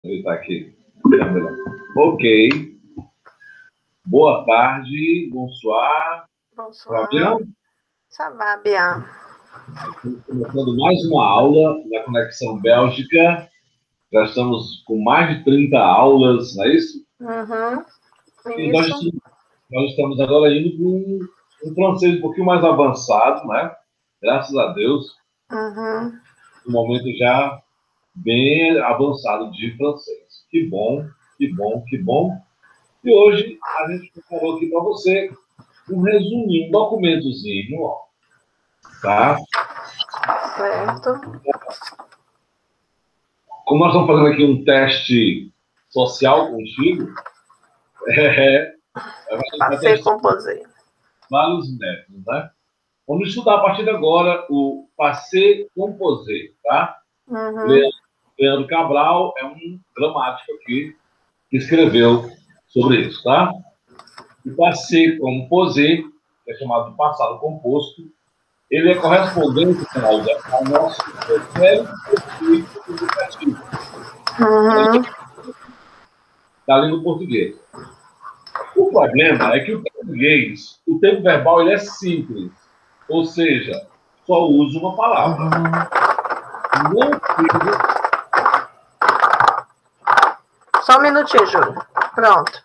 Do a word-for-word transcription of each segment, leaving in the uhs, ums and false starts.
Ele está aqui. Ok. Boa tarde, bonsoir. Bonsoir. Bien? Ça va bien. Estamos começando mais uma aula na Conexão Bélgica. Já estamos com mais de trinta aulas, não é isso? Uhum. E nós, Isso. nós estamos agora indo para um, um francês um pouquinho mais avançado, né? Graças a Deus. Uhum. Um momento já bem avançado de francês. Que bom, que bom, que bom. E hoje a gente preparou aqui para você um resuminho, um documentozinho, ó, tá? Certo. Como nós estamos fazendo aqui um teste social contigo, é, Passei composé. vários métodos, né? Vamos estudar a partir de agora o passé composé, tá? Uhum. Leandro Cabral é um gramático aqui que escreveu sobre isso, tá? O passé composé, que é chamado de passado composto, ele é correspondente, Cláudia, ao nosso pretérito perfeito indicativo Uhum. da língua portuguesa. O problema é que o português, o tempo verbal, ele é simples, ou seja, só usa uma palavra. Não precisa... Só um minutinho, Júlio. Pronto.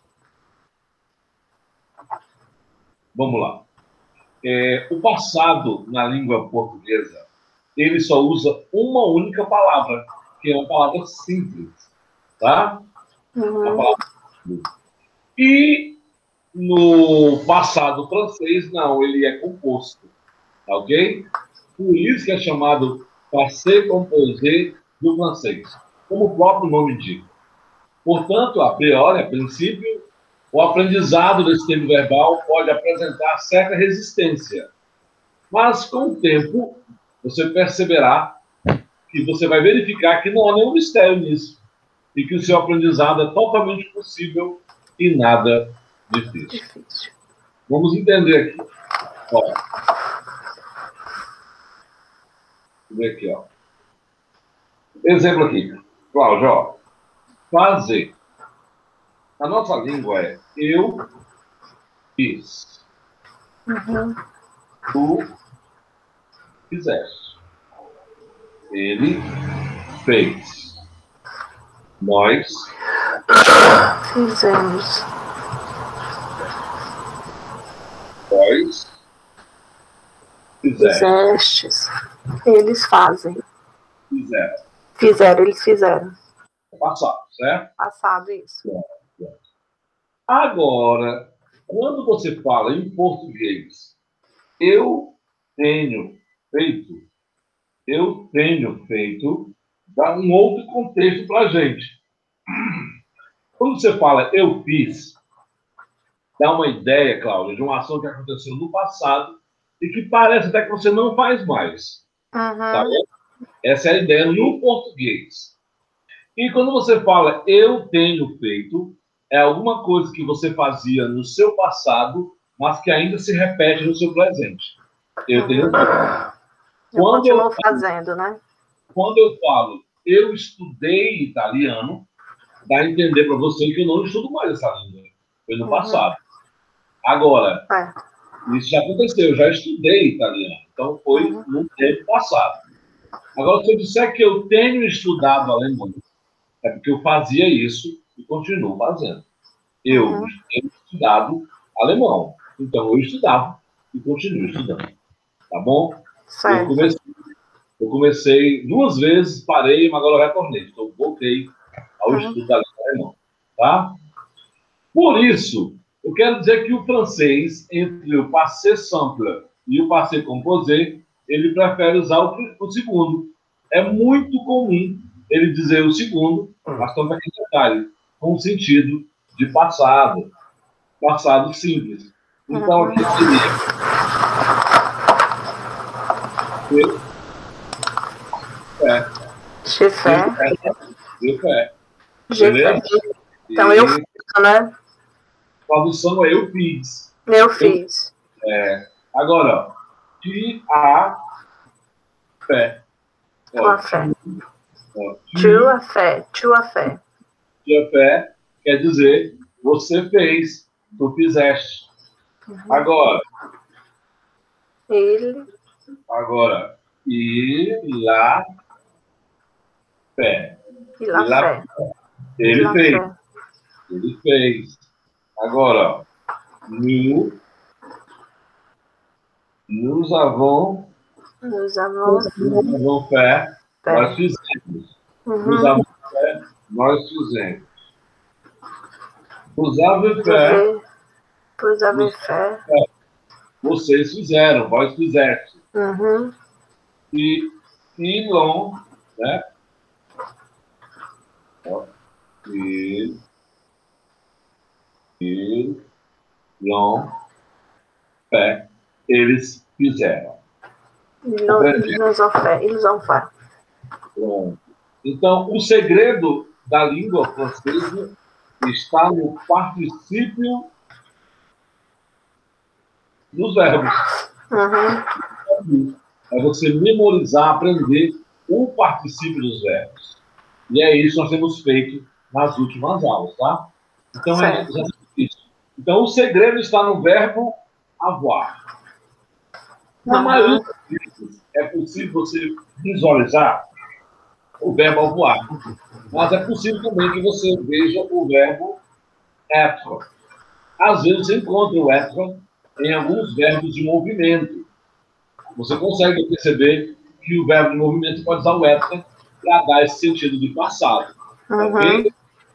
Vamos lá. É, o passado, na língua portuguesa, ele só usa uma única palavra, que é uma palavra simples, tá? Uhum. A palavra simples. E no passado francês, não, ele é composto, tá ok? Por isso que é chamado passé composé do francês, como o próprio nome indica. Portanto, a priori, a princípio, o aprendizado desse tempo verbal pode apresentar certa resistência. Mas, com o tempo, você perceberá que você vai verificar que não há nenhum mistério nisso e que o seu aprendizado é totalmente possível e nada difícil. Difícil. Vamos entender aqui. Ó. Vamos ver aqui, ó. Exemplo aqui. Cláudio, ó. Fazer. A nossa língua é eu fiz. Uhum. Tu fizeste. Ele fez. Nós Fizemos. Nós fizemos. Fizestes. Eles fazem. Fizeram. Fizeram, eles fizeram. Passado, certo? Passado, isso. Agora, quando você fala em português, eu tenho feito, eu tenho feito, dá um outro contexto para a gente. Quando você fala eu fiz, dá uma ideia, Cláudia, de uma ação que aconteceu no passado e que parece até que você não faz mais. Uhum. Tá? Essa é a ideia no português. E quando você fala eu tenho feito, é alguma coisa que você fazia no seu passado, mas que ainda se repete no seu presente. Eu tenho feito. Eu Quando continuo eu, fazendo, né? quando eu falo eu estudei italiano, dá a entender para você que eu não estudo mais essa língua. Foi no Uhum. passado. Agora, É. isso já aconteceu, eu já estudei italiano. Então foi Uhum. no tempo passado. Agora, se eu disser que eu tenho estudado alemão, é porque eu fazia isso e continuo fazendo. Eu Uhum. tenho estudado alemão. Então, eu estudava e continuo estudando. Tá bom? Certo. Eu comecei, eu comecei duas vezes, parei, mas agora eu retornei. Então, voltei ao Uhum. estudo da língua alemã. Tá? Por isso, eu quero dizer que o francês, entre o passé simple e o passé composé, ele prefere usar o, o segundo. É muito comum ele dizer o segundo, mas também aqui detalhe, com o sentido de passado, passado simples. Então, Uhum. aqui seria... É. Je fais. Je fais. Je fais. Então, eu fiz, né? Tradução é eu fiz. Eu fiz. Eu, é, agora, tu as fait. Tu as fait. Ó, Tu as fait. Tu as fait. tu fez quer dizer você fez, tu fizeste. Uhum. Agora. Ele. Agora. Il a fait. Il a fait. Ele Il a fez. fait. Ele fez. Agora, ó. Nous. Nous avons. Nous avons. Nous avons fait. fait. Nós fizemos. Uhum. Nous avons fait. Nós fizemos. Vous avez fait. Vous avez fait. Vocês fizeram. Vós fizeste. Uhum. E ils l'ont, né? Ils, ils l'ont fait. Eles fizeram. Ils ont fait. Ils ont fait. Pronto. Então, o segredo da língua francesa está no particípio dos verbos. Uhum. É você memorizar, aprender o particípio dos verbos. E é isso que nós temos feito nas últimas aulas, tá? Então, é, já isso. Então o segredo está no verbo avoir. Na maioria das vezes, é possível você visualizar o verbo avoir. Mas é possível também que você veja o verbo être. Às vezes você encontra o être em alguns verbos de movimento. Você consegue perceber que o verbo de movimento pode usar o être para dar esse sentido de passado. Uhum. Ok?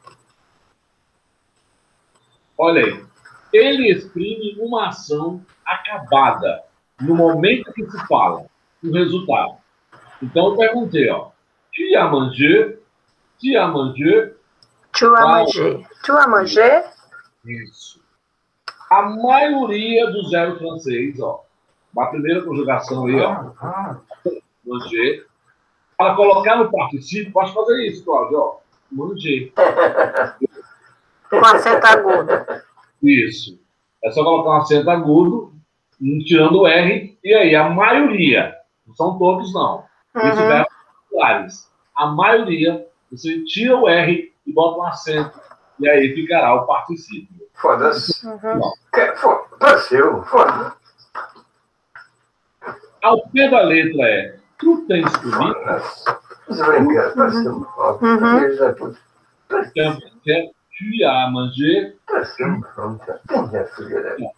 Olha aí. Ele exprime uma ação acabada no momento que se fala, o resultado. Então eu perguntei, ó. Tu as mangé? Tu as mangé? Tu as mangé. Tu as mangé? Isso. A maioria do zero francês, ó. A primeira conjugação aí, ó. Manger. Para colocar no particípio, pode fazer isso, Cláudio, ó. Manger. Com acento agudo. Isso. É só colocar um acento agudo, tirando o R, e aí a maioria, não são todos, não. Uhum. Isso é populares. A maioria, você tira o R e bota um acento, e aí ficará o particípio. Foda-se. Uhum. Foda-se, foda-se. Ao pé da letra é tu tens comida? Desbrincar, parece um foda. Uhum. Tu as mangé? Parece um foda. Quem é filha dela?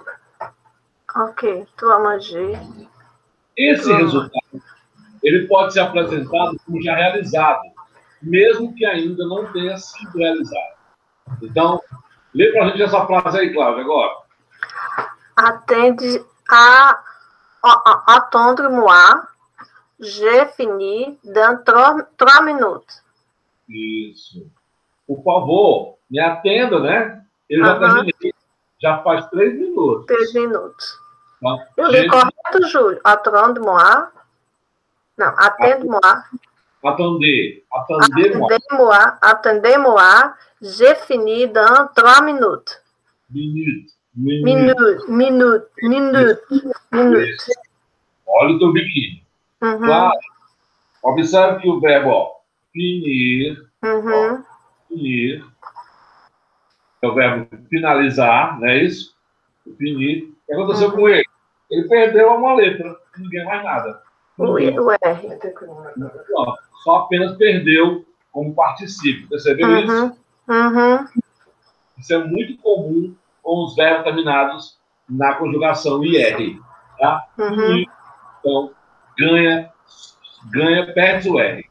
Ok, tu as mangé. Esse Uhum. resultado, ele pode ser apresentado como já realizado, mesmo que ainda não tenha sido realizado. Então, lê para a gente essa frase aí, Cláudia, agora. Atende a... Attendre-moi, j'ai fini dans trois, trois minutes. Isso. Por favor, me atenda, né? Eu já Uhum. terminei. Já faz três minutos. Três minutos. Tá? Eu li correto, Júlio? Attendre-moi. Não, attende-moi. Attendez. Attendez-moi. Attendez-moi. Attendez-moi, j'ai fini dans trois minutes. Minute. Minute. Minute. Minute. Minute. Minute. Olha o teu biquíni. Uhum. Claro. Observe que o verbo, ó, finir, Uhum. ó, finir, é o verbo finalizar, não é isso? O finir. O que aconteceu Uhum. com ele? Ele perdeu uma letra, não ganha mais nada. O, I- o R. Não, só apenas perdeu como particípio. Percebeu isso? Uhum. Uhum. Isso é muito comum com os verbos terminados na conjugação I R. Tá? Uhum. Então, ganha, ganha, perde o R.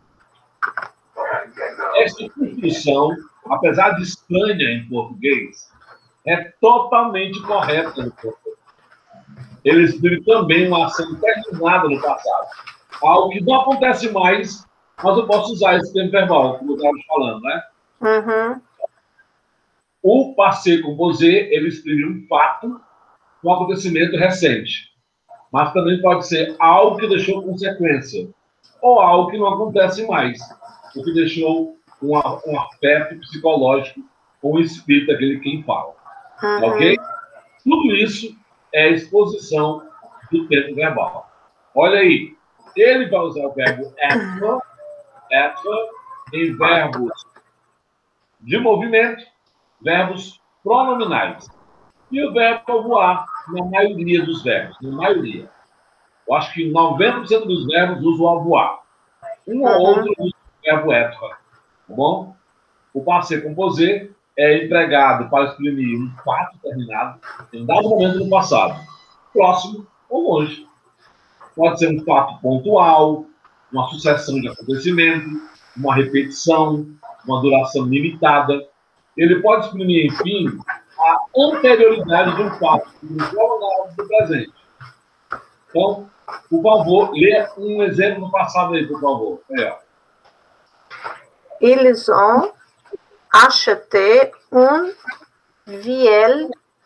Essa construção, apesar de estranha em português, é totalmente correta no português. Ele exprime também uma ação terminada no passado. Algo que não acontece mais, mas eu posso usar esse termo verbal, como eu estava falando, né? Uhum. O passé composé, ele exprime um fato, um acontecimento recente. Mas também pode ser algo que deixou consequência, ou algo que não acontece mais, o que deixou um, um afeto psicológico ou um espírito daquele quem fala. Uhum. Ok? Tudo isso é exposição do tempo verbal. Olha aí, ele vai usar o verbo être, être em verbos de movimento, verbos pronominais. E o verbo voar, na maioria dos verbos, na maioria. Eu acho que noventa por cento dos verbos usam o voar. Um ou outro usa o verbo être, tá bom? O passé composé é empregado para exprimir um fato terminado em dado momento no passado, próximo ou longe. Pode ser um fato pontual, uma sucessão de acontecimentos, uma repetição, uma duração limitada. Ele pode exprimir, enfim, a anterioridade de um fato, no prolongado do presente. Então, por favor, lê um exemplo do passado aí, por favor. É. Ils ont acheté une vieille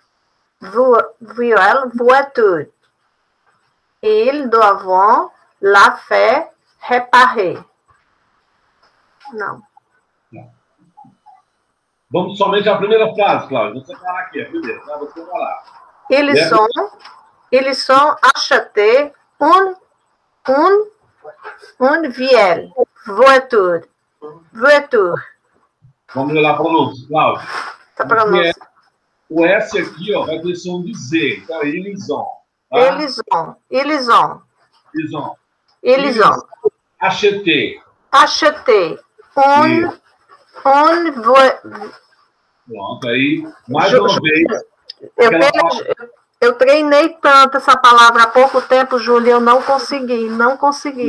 voiture. Ils doivent la faire réparer. Não. Não. Vamos somente à primeira frase, Cláudia. Vou separar aqui, a primeira. Tá? Vou separar. Ils ont, ils ont acheté une, une, une vieille voiture. Voiture. Vamos ler lá a pronúncia, Cláudia. Tá pronúncia. O S aqui, ó, vai ter som de Z. Então, é ils ont. Tá? Eles ont, eles ont, Ils ont. eles ont Acheté. acheté une, une voiture. Pronto, aí, mais uma vez. Eu, aquela eu, eu treinei tanto essa palavra há pouco tempo, Júlia, eu não consegui, não consegui.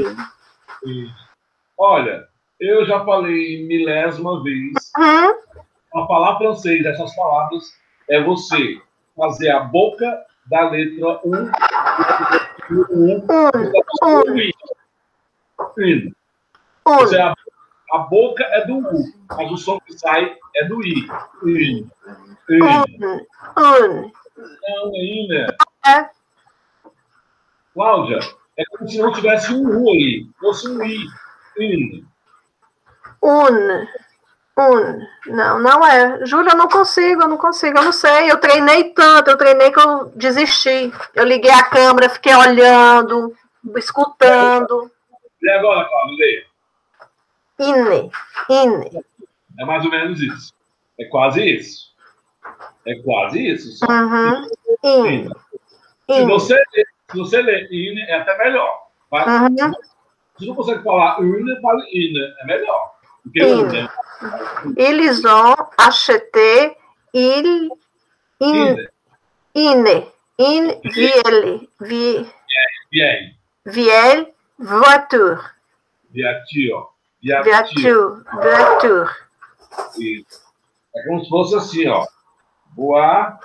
Olha, eu já falei milésima vez. Hum? Para falar francês, essas palavras é você fazer a boca da letra um, um, Um, um. Você, a, a boca é do U, mas o som que sai é do I. Um, um. um. Não, ainda. É. Cláudia, é como se não tivesse um U aí, fosse um I. Um. Un. Un. Não, não é. Júlia, eu não consigo, eu não consigo, eu não sei. Eu treinei tanto, eu treinei que eu desisti. Eu liguei a câmera, fiquei olhando, escutando. E agora, Cláudia, leia. Ine. Ine. É mais ou menos isso. É quase isso. É quase isso. Só. Uhum. In. Se In. você, se você ler in, é até melhor. Mas, Uhum. se não consegue falar une, fale in. É melhor. Porque In. une. Eles ont acheté il, in, ine. In vieille. Vi, Vieille. vieille voiture. Viature. Voiture. Voiture. Isso. É como se fosse assim, ó. Voiture.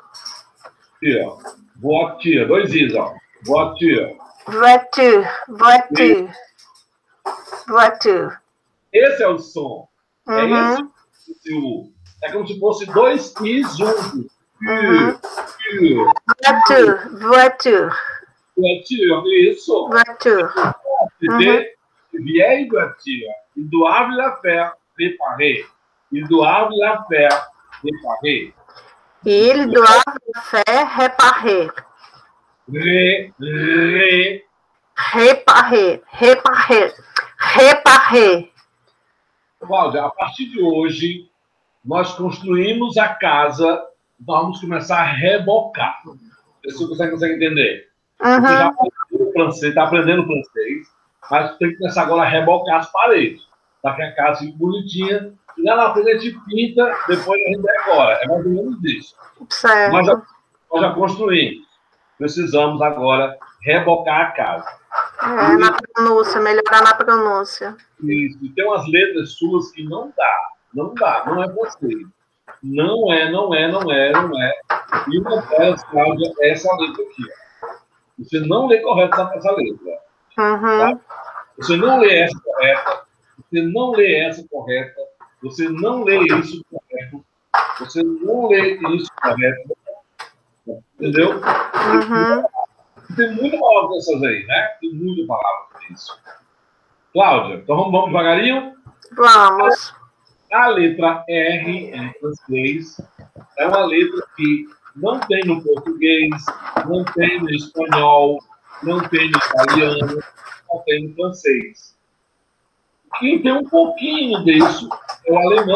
Voiture. Dois is, ó. Voiture. Voiture. Voiture. Voiture. Esse é o som. É Uhum. esse o U. É como se fosse dois is juntos. Uhum. Voiture. Voiture. Voiture. Voiture. Isso. Voiture. C'était vieille voiture. Il doit la faire réparer. Il doit la faire réparer. Ils doivent faire réparer. Ré, ré. Réparer. Réparer. Réparer. Cláudia, a partir de hoje, nós construímos a casa, vamos começar a rebocar. Você consegue, consegue entender? Você já Uhum. aprendeu francês, está aprendendo francês, mas tem que começar agora a rebocar as paredes, para que a casa fique bonitinha. E lá na frente a gente pinta, depois a gente decora. É mais ou menos isso. Certo. Nós já, nós já construímos. Precisamos agora rebocar a casa. É, na pronúncia, melhorar na pronúncia. Isso. E tem umas letras suas que não dá. Não dá. Não é você. Não é, não é, não é, não é. E uma delas, Cláudia, é essa letra aqui. Ó. Você não lê correto essa letra. Uhum. Tá? Você não lê essa correta. Você não lê essa correta. Você não lê isso correto. Você não lê isso correto. Entendeu? Uhum. Tem muita palavra dessas aí, né? Tem muita palavra disso. Cláudia, então vamos, vamos devagarinho? Vamos. A letra R em francês é uma letra que não tem no português, não tem no espanhol, não tem no italiano, não tem no francês. Quem tem um pouquinho disso é o alemão.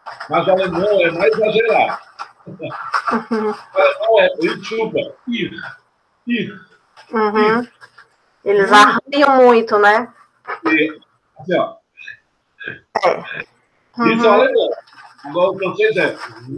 Mas o alemão é mais exagerado. O alemão é Ritschulter, ir, ir, Uhum. ir. Eles Hum. arranham muito, né? E, assim, ó. É. Isso é o Uhum. alemão. Agora o francês é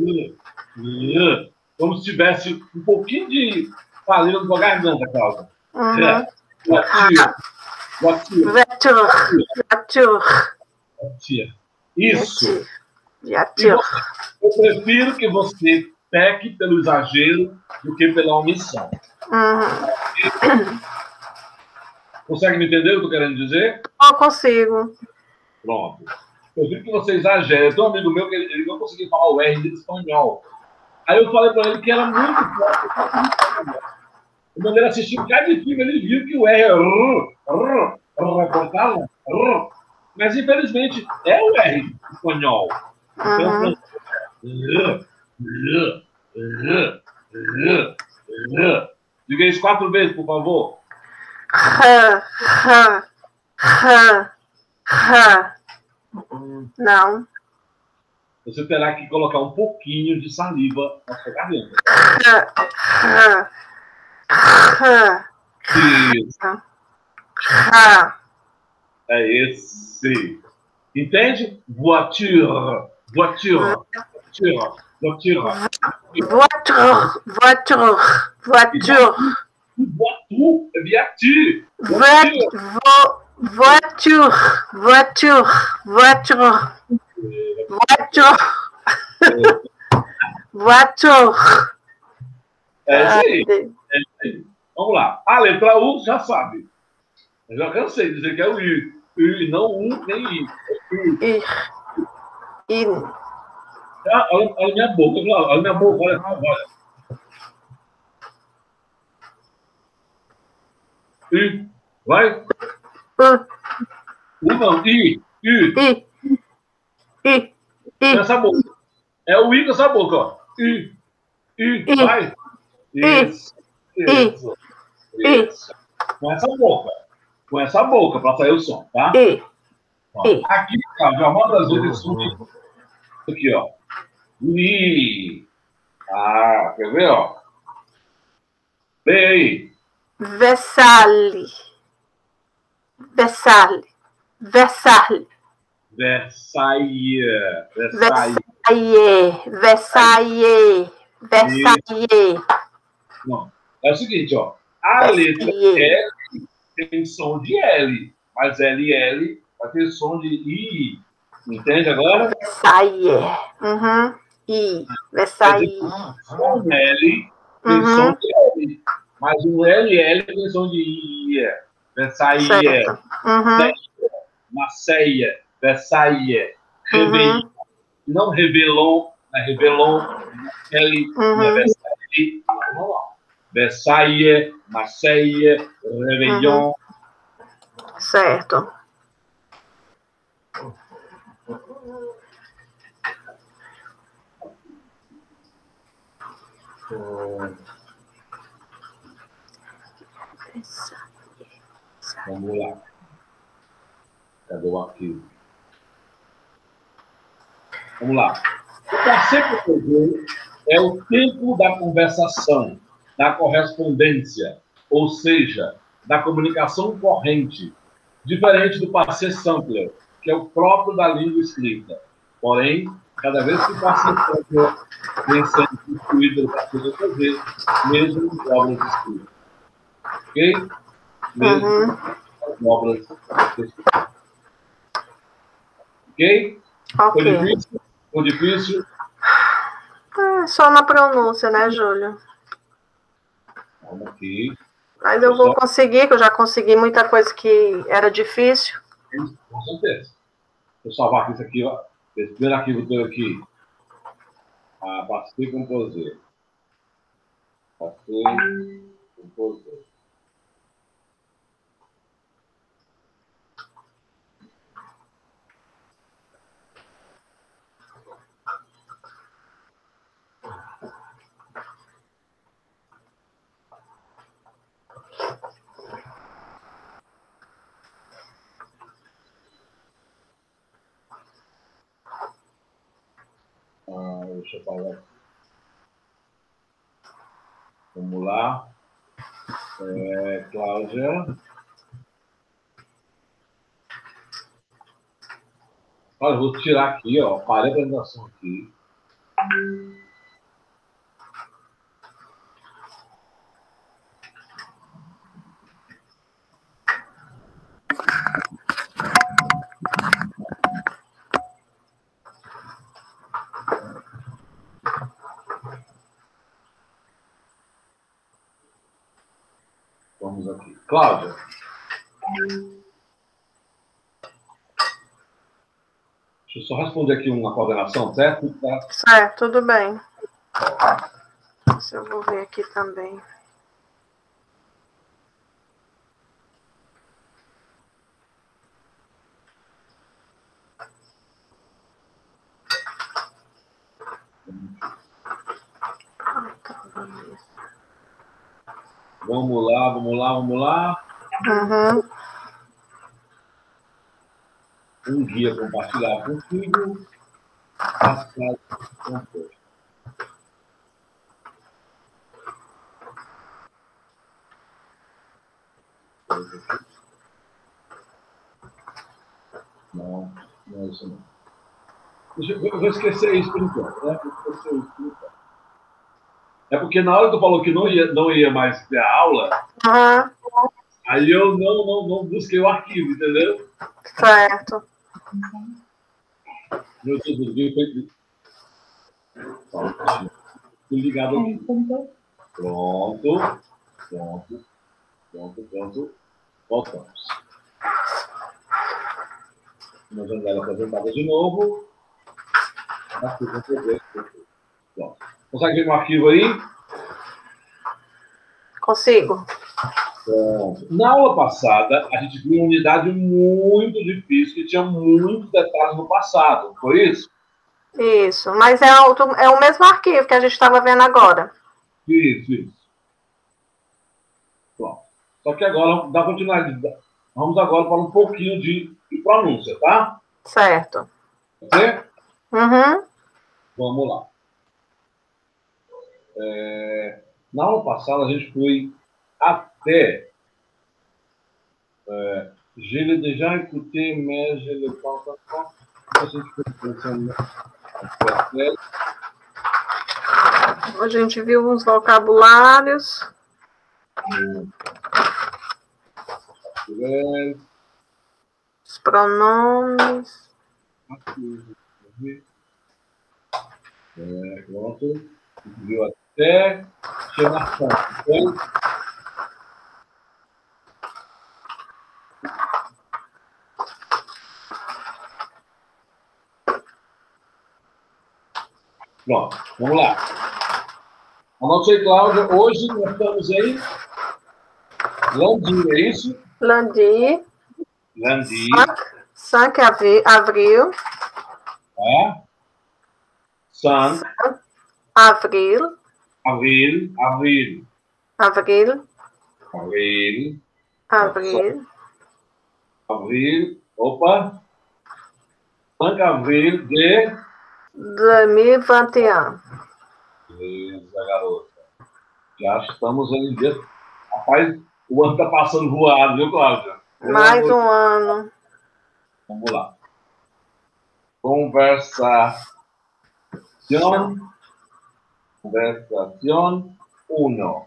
como se tivesse um pouquinho de saliva na garganta, Cláudia. Uhum. Voiture, voiture, Voiture, voiture, voiture. Isso. E voiture. você, eu prefiro que você peque pelo exagero do que pela omissão. Uhum. Consegue me entender o que eu tô querendo dizer? Eu consigo. Pronto. Eu vi que você exagera. Eu tenho um amigo meu que ele, ele não conseguia falar o R de espanhol. Aí eu falei para ele que era muito forte. Quando ele assistiu um bocado de filme, ele viu que o R é rrr, rrr, cortava, rrr. Mas infelizmente é o R espanhol. Então, Uhum. rrr, rrr, rrr, rrr, rrr. Diga isso quatro vezes, por favor. Rã, rã, rã, rã. Não. Você terá que colocar um pouquinho de saliva na sua garganta. Rã, rã, rã, Isso. rã. É esse. Entende? Voiture, voiture, voiture, voiture. Voiture, voiture, voiture. Voiture, é viature. Voit- vo- Voiture, voiture, voiture, voiture, voiture. É isso Ai, aí. Deus. É isso aí. Vamos lá. A letra U já sabe. Eu já cansei de dizer que é o I. I, não U nem I. É U. Ir, ir, Ah, olha, olha minha boca, olha minha boca, olha, olha. I, vai. u, U não, I, I. i, i, Com i, essa boca. É o I com essa boca, ó. I, I, I, vai. Isso, I, isso, I, isso. Com essa boca. Com essa boca, para sair o som, tá? i, Ó, I. aqui, ó, já manda as vezes som aqui, ó. I. Ah, quer ver, ó? Vem aí. Versalhes, Versalhes, Versalhes, Versailles. Versailles. Versailles, Versailles, Versailles, Não. É o seguinte, ó. A letra Versailles. L tem som de L, mas L L vai ter som de I. Entende agora? Versailles. Uhum. I. Versailles. Um L tem Uhum. som de L, mas um L L tem som de I. Versailles. Certo. Uhum. Marseille. Versailles. Uhum. Réveillon. Não Révélon, não é Révélon, L, não é Uhum. Versailles. Não, não, não. Versailles, Marseille, Réveillon. Certo. Vamos lá. Cadê o arquivo? Vamos lá. O parceiro é o tempo da conversação, da correspondência, ou seja, da comunicação corrente, diferente do passe sampler, que é o próprio da língua escrita. Porém, cada vez que o passe sampler vem sendo substituído pelo passe sampler, mesmo em obras escritas. Ok? Mesmo Uhum. em obras escritas. Ok? Foi Ok. difícil? Foi difícil? É só na pronúncia, né, Júlio? Vamos aqui. Mas eu vou conseguir, que eu já consegui muita coisa que era difícil. Com certeza. Vou salvar isso aqui, ó. Esse primeiro arquivo teu aqui. Ah, passei composer. Passei composer. Ah, deixa eu pagar. Vamos lá. É, Cláudia. Olha, eu vou tirar aqui, ó. Parei a apresentação aqui. Vamos aqui. Cláudia. Deixa eu só responder aqui uma coordenação, certo? Tá? Certo, tudo bem. Eu vou ver aqui também. Vamos lá, vamos lá, vamos lá. Uhum. Um guia compartilhado contigo. Passado composto. Não, não é isso não. Deixa eu, eu vou esquecer isso por enquanto, né? Vou esquecer isso por enquanto. É porque na hora que tu falou que não ia, não ia mais ter a aula, Uhum. aí eu não, não, não busquei o arquivo, entendeu? Certo. Meu Deus do céu, foi ligado aqui. Pronto. Pronto. Pronto, pronto. Voltamos. Uma janela apresentada de novo. Aqui, pronto. Consegue ver meu arquivo aí? Consigo. Pronto. Na aula passada, a gente viu uma unidade muito difícil, que tinha muitos detalhes no passado. Foi isso? Isso. Mas é o, é o mesmo arquivo que a gente estava vendo agora. Isso, isso. Pronto. Só que agora, dá continuidade. Vamos agora para um pouquinho de, de pronúncia, tá? Certo. Pode ser? Uhum. Vamos lá. É, na aula passada, a gente foi até é, je l'ai déjà écouté, mais je l'ai pas encore. A gente foi pensando até. A gente viu uns vocabulários. Os pronomes. É, pronto. Viu até chamação. Então, pronto, vamos lá. Anote aí, Cláudia. Hoje nós estamos em Lundi, é isso? Lundi. Lundi. cinco avril. É? San. Avril. Avril. Avril. Avril. Avril. Avril. Avril. Opa. cinco avril de... dois mil e vinte e um. Beleza, garota. Já estamos em dia. Rapaz, o ano está passando voado, viu, Cláudia? Mais um ano. Vamos lá. Conversación. Conversación uno.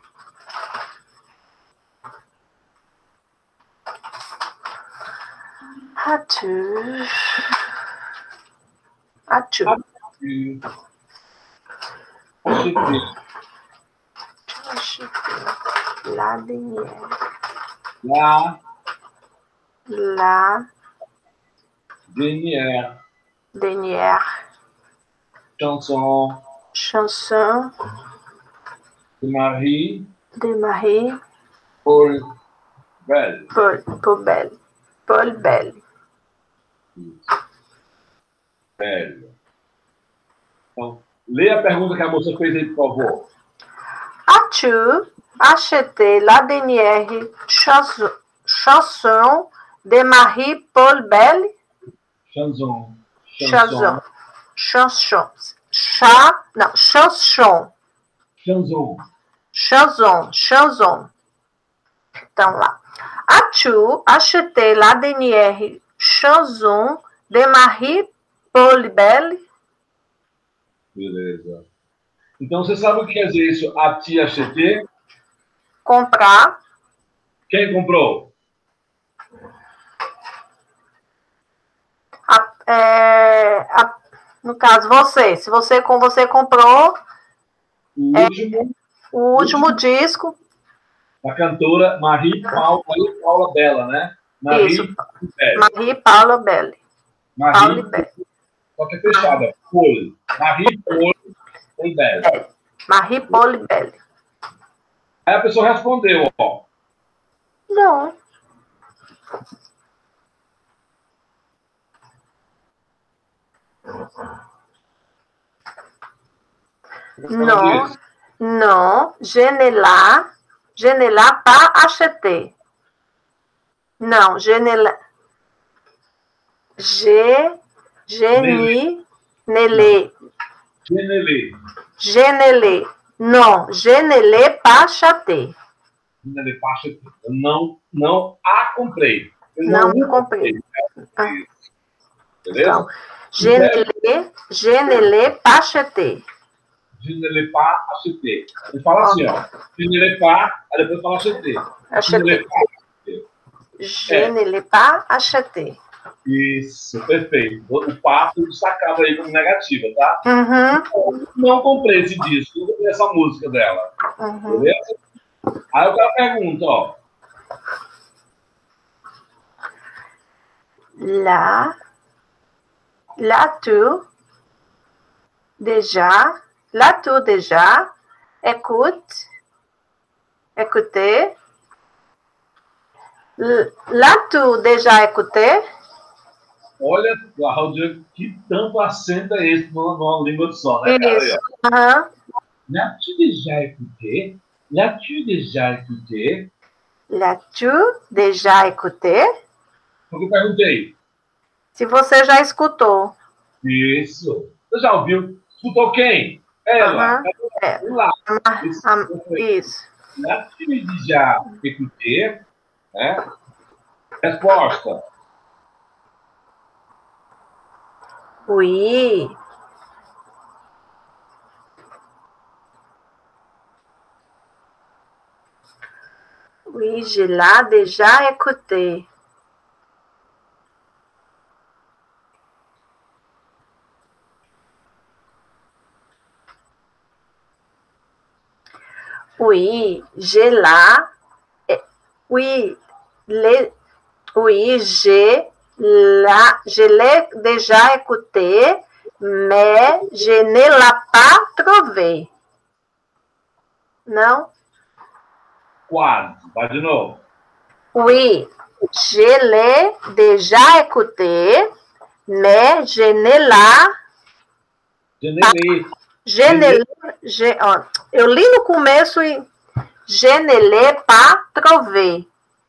Atu. Atu. La dernière. La La dernière dernière chanson chanson de Marie de Marie Paul Bell. Paul, Paul Bell. Paul Bell. Bell. Então, lê a pergunta que a moça fez aí, por favor. As-tu acheté la dernière chanson, chanson de Marie Paul Bell? Chanson. Chanson. chanson. Chá, não, chanson. Chanson. Chanson, chanson. Então, lá. As-tu acheté la dernière chanson de Marie Paul-Belle? Beleza. Então, você sabe o que quer dizer isso? A tia acheté? Comprar. Quem comprou? A, é, a, no caso, você. Se você, com você comprou O é, último. o último, último disco. Da cantora Marie Paula, Marie Paula Bella, né? Marie Isso. Belle. Marie Paula Belle. Marie Belle. Só que é fechada. Paul. Marie Paul Belle. É. Marie Paul Belle. Aí a pessoa respondeu, ó. Não. Non, non, je ne la, je ne l'ai pas acheté. Non, je ne l'ai, je, je ni, ne l'ai, Je ne l'ai. je ne l'ai, non, je ne l'ai pas acheté. Je ne l'ai pas acheté. Eu não, não a comprei. Eu não, não comprei. Ah. Beleza? Então, je ne l'ai, je ne l'ai pas acheté. Je ne l'ai pas acheté. Ele fala assim, ó. Je ne l'ai pas, aí depois fala acheté. Acheté. Je ne l'ai pas acheté. Isso, perfeito. O passo destacado aí como negativa, tá? Uhum. Não comprei esse disco, não comprei essa música dela. Uhum. Beleza? Aí o cara pergunta, ó. Lá, lá tu, déjà, là tu déjà, écoute, écoutez, lá tu déjà écouté. Olha, Cláudia, que tanto acento é esse numa, numa língua só, né, cara? Isso. Uhum. L'as-tu déjà écouté? L'as-tu déjà écouté? L'as-tu déjà écouté? Porque eu perguntei. Se você já escutou. Isso. Você já ouviu? Escutou quem? Ela. Uhum. É. Lá. Isso. Isso. L'as-tu déjà écouté? Né? Resposta. Oui. Oui, je l'ai déjà écouté. Oui, je l'ai. Oui, les, oui, je l'ai, je l'ai déjà écouté, mais je ne l'ai pas trouvé. Não? Quase. Vai de novo. Oui, je l'ai déjà écouté, mais je ne l'ai. Je ne l'ai. Je ne l'ai. Ó, eu li no começo e je ne l'ai pas trouvé.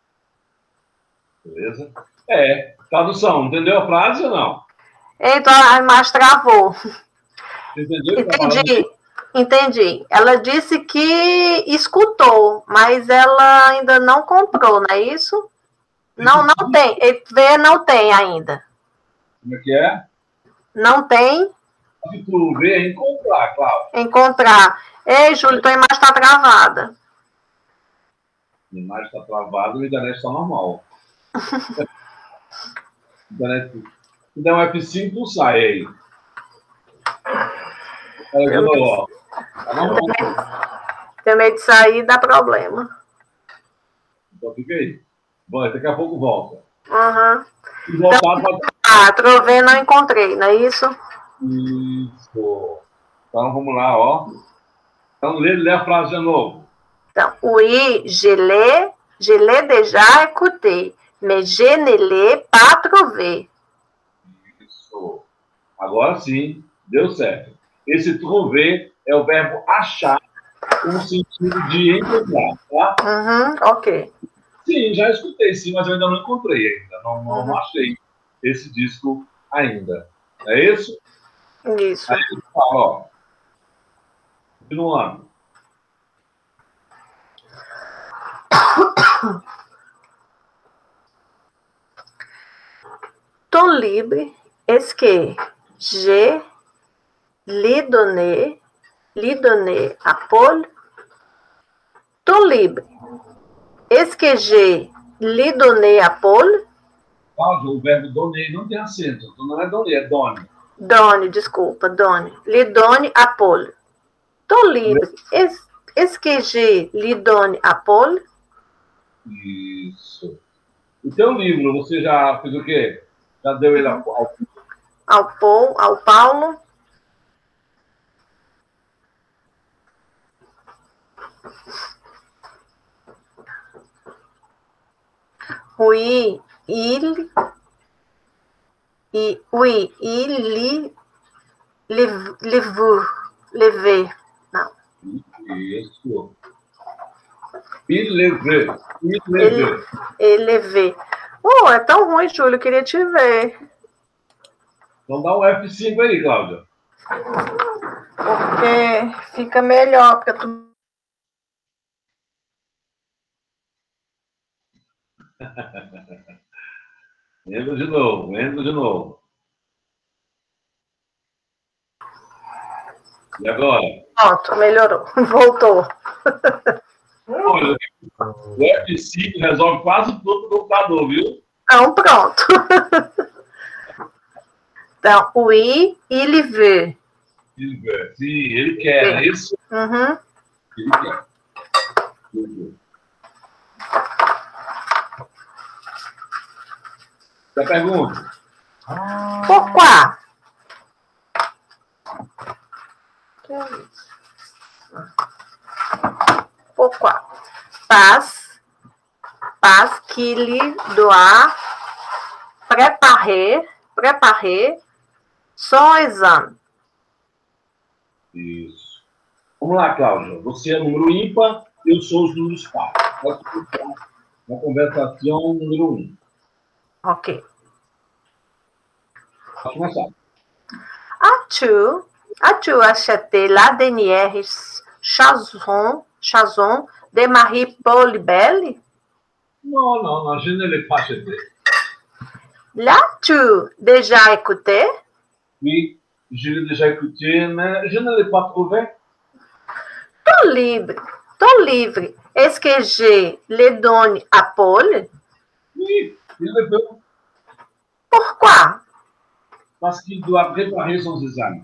Beleza? É. Tradução. Entendeu a frase ou não? Então, a imagem travou. Entendeu? Entendi. Entendi. Ela disse que escutou, mas ela ainda não comprou, não é isso? Não, não tem. Ver não tem ainda. Como é que é? Não tem. Se tu vê, é encontrar, claro. Encontrar. Ei, Júlio, tua imagem está travada. A imagem está travada e a internet está normal. internet. Se der um F cinco, tu sai aí. Olha, eu vou, tá normal. Tem medo de sair, dá problema. Então fica aí. Bom, daqui a pouco volta. Uhum. E voltar então, pra... Ah, trovê não encontrei, não é isso? Isso. Então vamos lá, ó. Então lê, lê a frase de novo. Então, oui, je l'ai, je l'ai déjà écouté, mais je ne l'ai pas trouvé. Isso. Agora sim, deu certo. Esse trouver é o verbo achar com o sentido de encontrar, tá? Uhum, ok. Sim, já escutei sim, mas eu ainda não encontrei ainda. Não, não, uhum. não achei esse disco ainda. É isso? Isso. Aí ele fala, ó. Continuando. Ton libre, est-ce que j'ai lui donné, lui donné à Paul? Ton libre, est-ce que j'ai lui donné à Paul? Cláudio, o verbo donei não tem acento. Então não é donei, é done. Donne, desculpa, donne. Lui donne à Paul. Ton libre, est- est-ce que j'ai lui donné à Paul? Isso. O teu livro, você já fez o quê? Já deu ele ao... ao- Ao Paul, ao Paulo. Oui, il, il, oui, il lit, le, le, levé. Não. Isso. Il levê. Il Ele, levê. elevé. Oh, é tão ruim, Júlio, eu queria te ver. Então dá um F cinco aí, Cláudia. Porque fica melhor, porque tu... Entra de novo, entra de novo. E agora? Pronto, melhorou. Voltou. Olha, o F cinco resolve quase tudo no computador, viu? Então, pronto. Então, oui, il veut. Il veut. Sim, ele quer, não é isso? Uhum. Ele quer. Ele quer. A pergunta. Pourquoi? Que é isso? Pourquoi? Parce, parce qu'il doit préparer, préparer son exame. Isso. Vamos lá, Cláudia. Você é número ímpar, eu sou os números pares. Na conversação número um. Ok. Pode começar. As-tu, as-tu acheté la dernière chanson, chanson de Marie-Paul Belle? Non, non, non, je ne l'ai pas acheté. L'as-tu déjà écouté? Oui, je l'ai déjà écouté, mais je ne l'ai pas trouvé. Ton livre, ton livre, est-ce que je le donne à Paul? Oui, il le veut, Pourquoi? parce qu'il doit préparer son examen.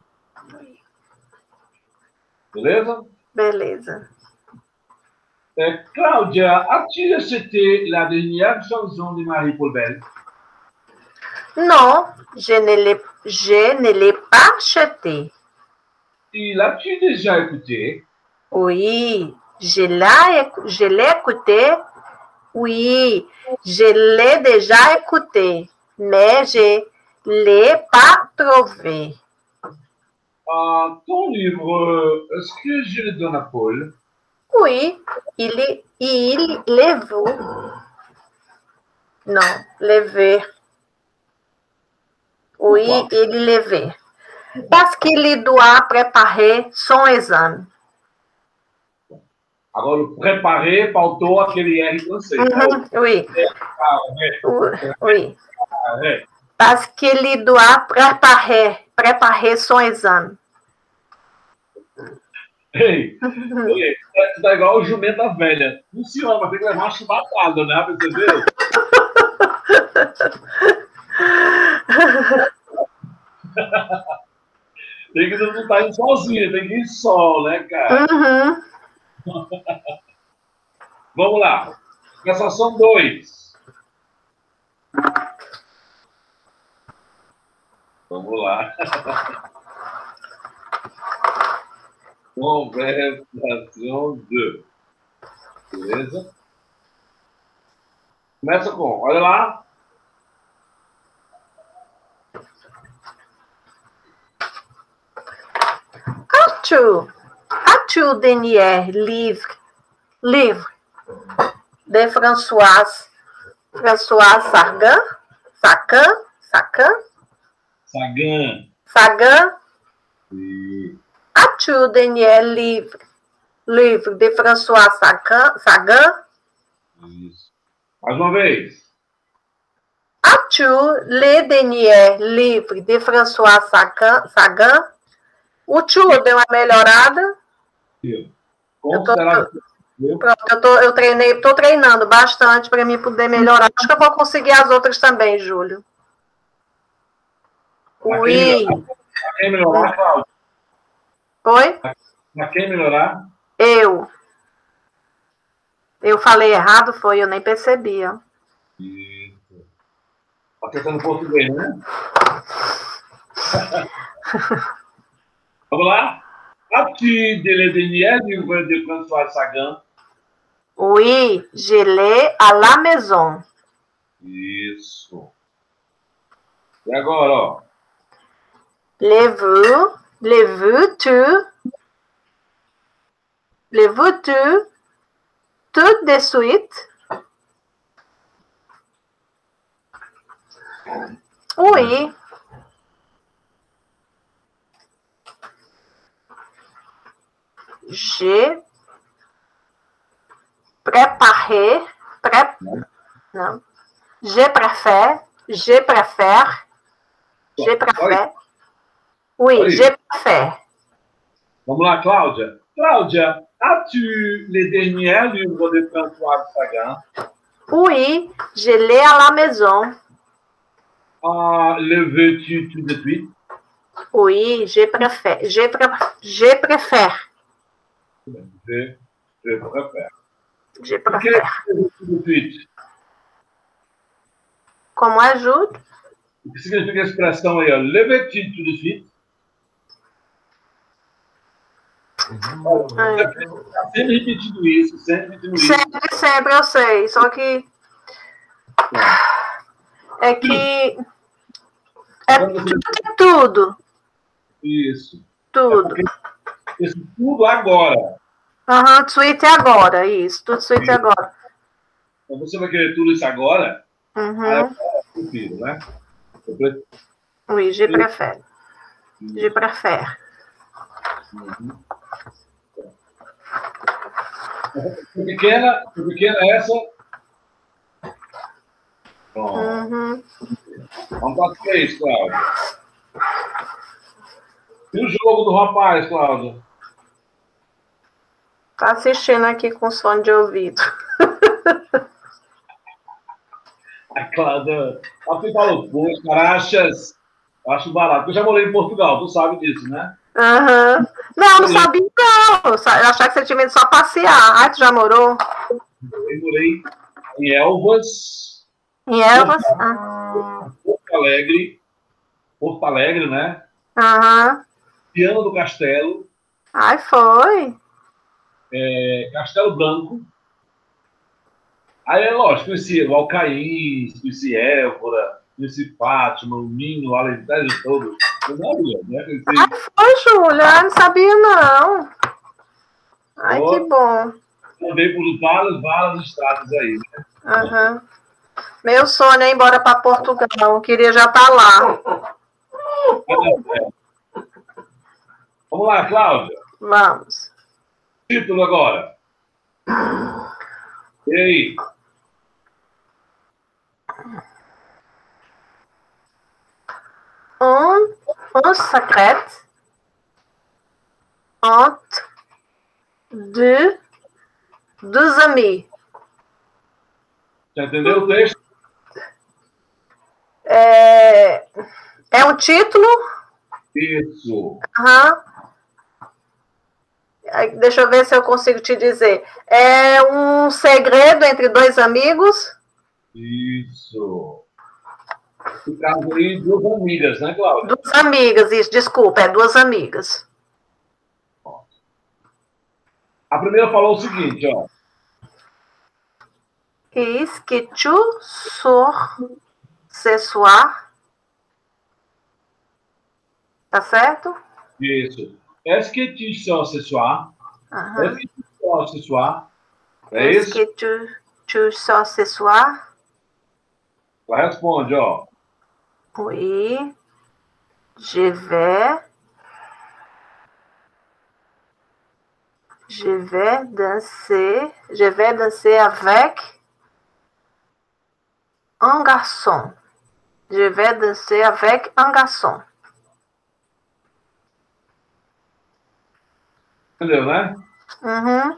Beleza? Beleza. É, Cláudia, as-tu acheté la dernière chanson de Marie-Paul Belle? Non, je ne l'ai, je ne l'ai pas acheté. Et l'as-tu déjà écouté? Oui, je l'ai, je l'ai écouté. Oui, je l'ai déjà écouté, mais je ne l'ai pas trouvé. Ah, ton livre, est-ce que je le donne à Paul? Oui, il, il le veut. Non, le veut. Oui, Pourquoi? il le veut. Parce qu'il doit préparer son exame. Agora, o préparer faltou aquele R francês. Mhm, oui, Préparer, oui. préparer. Parce qu'il doit préparer, préparer son exame. Ei, ei, tu tá igual o jumenta velha. Funciona, mas tem que levar uma chibatada, né? Pra você ver. Tem que não estar indo sozinho, tem que ir só, né, cara? Uhum. Vamos lá. Conversação dois. Vamos lá. Conversação dois. Beleza? Começa com, olha lá. As-tu, as-tu dernier livre, livre de François, François Sargan, Sacan, Sacan, Sagan. Sagan. E... As-tu Daniel livre? Livre de François Sagan? Sagan? Isso. Mais uma vez. As-tu le Daniel livre de François Sagan? Sagan? O tu deu uma melhorada? Eu tô, pronto, eu, tô, eu treinei, tô treinando bastante para mim poder melhorar. Acho que eu vou conseguir as outras também, Júlio. Ui. Pra quem melhorar, Cláudia? Oi? Pra quem melhorar? Eu. Eu falei errado, foi, eu nem percebi. Ó. Isso. Tá pensando em português, né? Vamos lá? As-tu de le Daniel livre de François Sagan? Oui, je l'ai à la maison. Isso. E agora, ó. Le veux, le veux-tu, le veux-tu, tout de suite? Oui. Je préparé, pré, não. Je préfère, je préfère, je préfère. Oui, Oi. je préfère. Vamos lá, Cláudia. Cláudia, as-tu le dernier livre de François Sagan? Oui, je l'ai à la maison. Ah, le veux-tu tout de suite? Oui, je préfère, je, pré, je préfère. Je, je préfère. Je O que préfère. é tout de suite? Como ajuda? O que significa a expressão aí, ó? Le veux-tu tout de suite? Está sempre repetindo isso, sempre repetindo isso. Sempre, sempre eu sei, só que é que é tudo, Isso. tudo. É isso tudo agora. Aham, uhum, suíte agora, isso, tudo suíte isso. Agora. Então você vai querer tudo isso agora? Uhum. Aí eu prefiro, né? Eu prefiro. Oui, je préfère. Je préfère. Uhum. Foi pequena, foi pequena essa. Pronto. Uhum. Vamos para três, Cláudia. E o jogo do rapaz, Cláudia? Tá assistindo aqui com som de ouvido. A Cláudia, ela me falou, poxa, carachas, acho barato. Eu já morei em Portugal, tu sabe disso, né? Aham. Uhum. Não, não sabia não. Eu achava que você tinha medo só passear. Ah, tu já morou? Eu morei em Elvas. Em Elvas? Porto, ah. Porto Alegre. Porto Alegre, né? Aham. Uhum. Viana do Castelo. Ai, foi. É, Castelo Branco. Aí, é lógico, conheci o Alcaís, conheci Évora, conheci Fátima, o Minho, o Alentejo todo. Eu não sabia, né? Conheci... Ai, foi, Júlia. Não sabia, não. Ai, oh, que bom. Andei por várias, várias estradas aí, né? Aham. Uhum. Meu sonho é ir embora para Portugal. Eu queria já estar lá. É. Vamos lá, Cláudia. Vamos. Título agora. E aí? Um, um secret entre deux, deux amis. Já entendeu o texto? É, é um título? Isso. Aham. Deixa eu ver se eu consigo te dizer. É um segredo entre dois amigos? Isso. No caso aí, duas amigas, né, Cláudia? Duas amigas, isso, desculpa, é duas amigas. A primeira falou o seguinte, ó. Est-ce que tu sors ce soir? Tá certo? Isso. Est-ce que tu sors ce soir? Uh-huh. Est-ce que tu sors ce soir? É Est-ce isso? que tu, tu sors ce soir? Ela responde, ó. Oui. Je vais, je vais danser, je vais danser avec un garçon. Je vais danser avec un garçon. Entendeu, né? Uhum.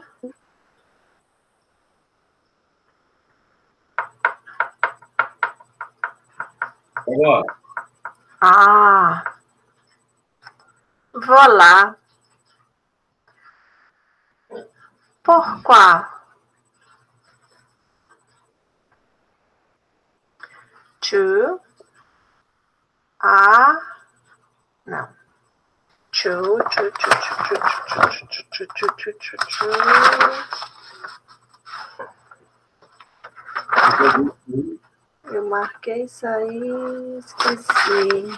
Agora, Ah, voilà. Pourquoi? Tu as... Não. Tu, tu, tu, tu, tu, tu, tu, tu, tu, tu, tu. Eu marquei isso aí, esqueci.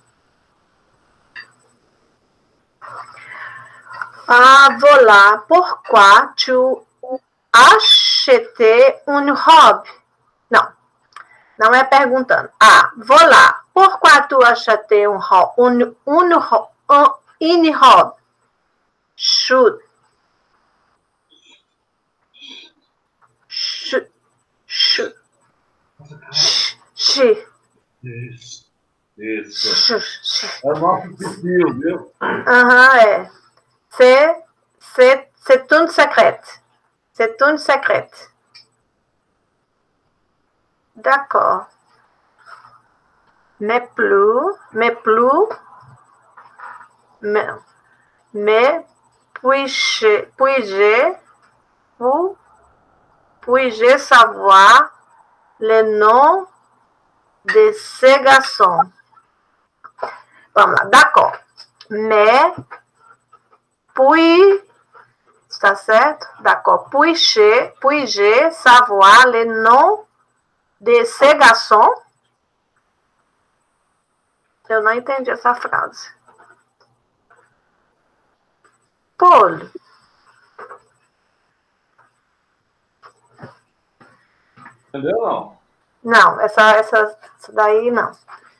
Ah, voilà. Pourquoi tu acheté une robe? Não, não é perguntando. Ah, voilà. Pourquoi tu acheté une robe? Une, une, une, une robe? Chute. Chute. Chute. Chute. isso. Isso. Chute. É o nosso perfil, viu? Aham, é. C'est, c'est, c'est une secrète. C'est une secrète. D'accord. Mais plus, mais plus, mais, mais puis-je, puis-je, vous, puis-je savoir le nom de ces garçons? Vamos lá, d'accord. Mais, puis, está certo? D'accord. Puis-je, puis-je savoir le nom de ces garçons? Eu não entendi essa frase. Paul. Entendeu ou não? Não, essa, essa, essa daí não.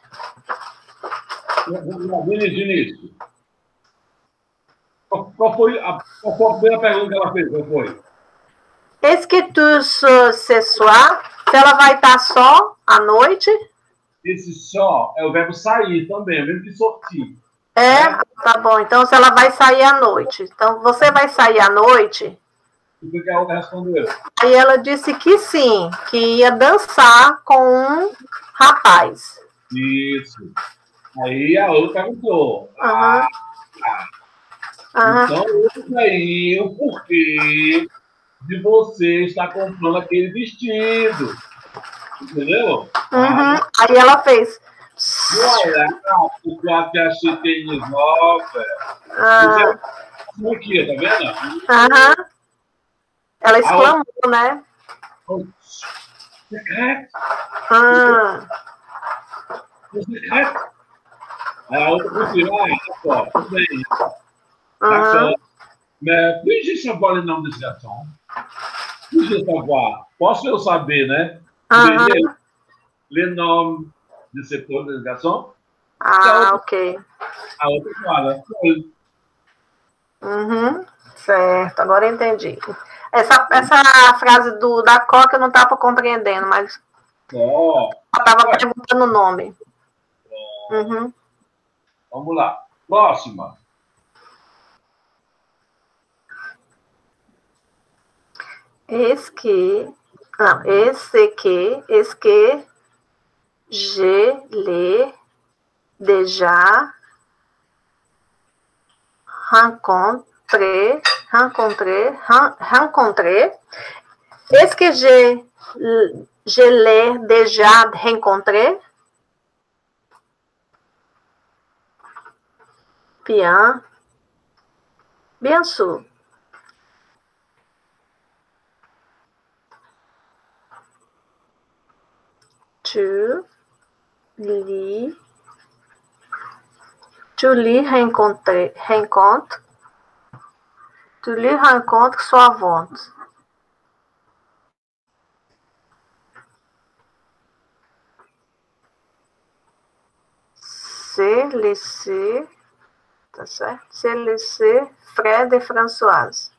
Desde o início. Qual, qual, foi a, qual foi a primeira pergunta que ela fez? Qual foi? Est-ce que tu ce soir, se ela vai estar só à noite? Esse só é o verbo sair também, é o mesmo que sortir. É, É. tá bom. Então, se ela vai sair à noite. Então, você vai sair à noite? O que a outra respondeu? Aí ela disse que sim, que ia dançar com um rapaz. Isso. Aí a outra perguntou. Uhum. Ah, Uhum. então, esse aí é o porquê de você estar comprando aquele vestido. Entendeu? Uhum. Aí ela fez. Voilà, pourquoi tu as acheté une robe? Ah, Isso aqui, tá vendo? aham. Ela exclamou, né? Oh, secreto, Ah, secreto. Aí a outra continua, ah, d'accord, tudo bem, aham. d'accord. Mais puis-je savoir le nom desse garçon? Puis-je savoir? Posso eu saber, né? Aham. Le, le nom de ce desse garçon? Ah, ok. A outra fala, Paul. Uhum. Certo, agora eu entendi. Essa, essa frase do, da Coca eu não estava compreendendo, mas Ó, ela estava perguntando o nome. Uhum. vamos lá. Próxima. Est-ce que, não, est-ce que, est-ce que je l'ai déjà rencontré, rencontré, ren- rencontré. Est-ce que je, je l'ai déjà rencontré? Bien. Bien sûr. Tu lis, tu lis rencontré, rencontre, tu lis rencontre souvent. c'est laissé, tá certo? C'est laissé Fred et Françoise.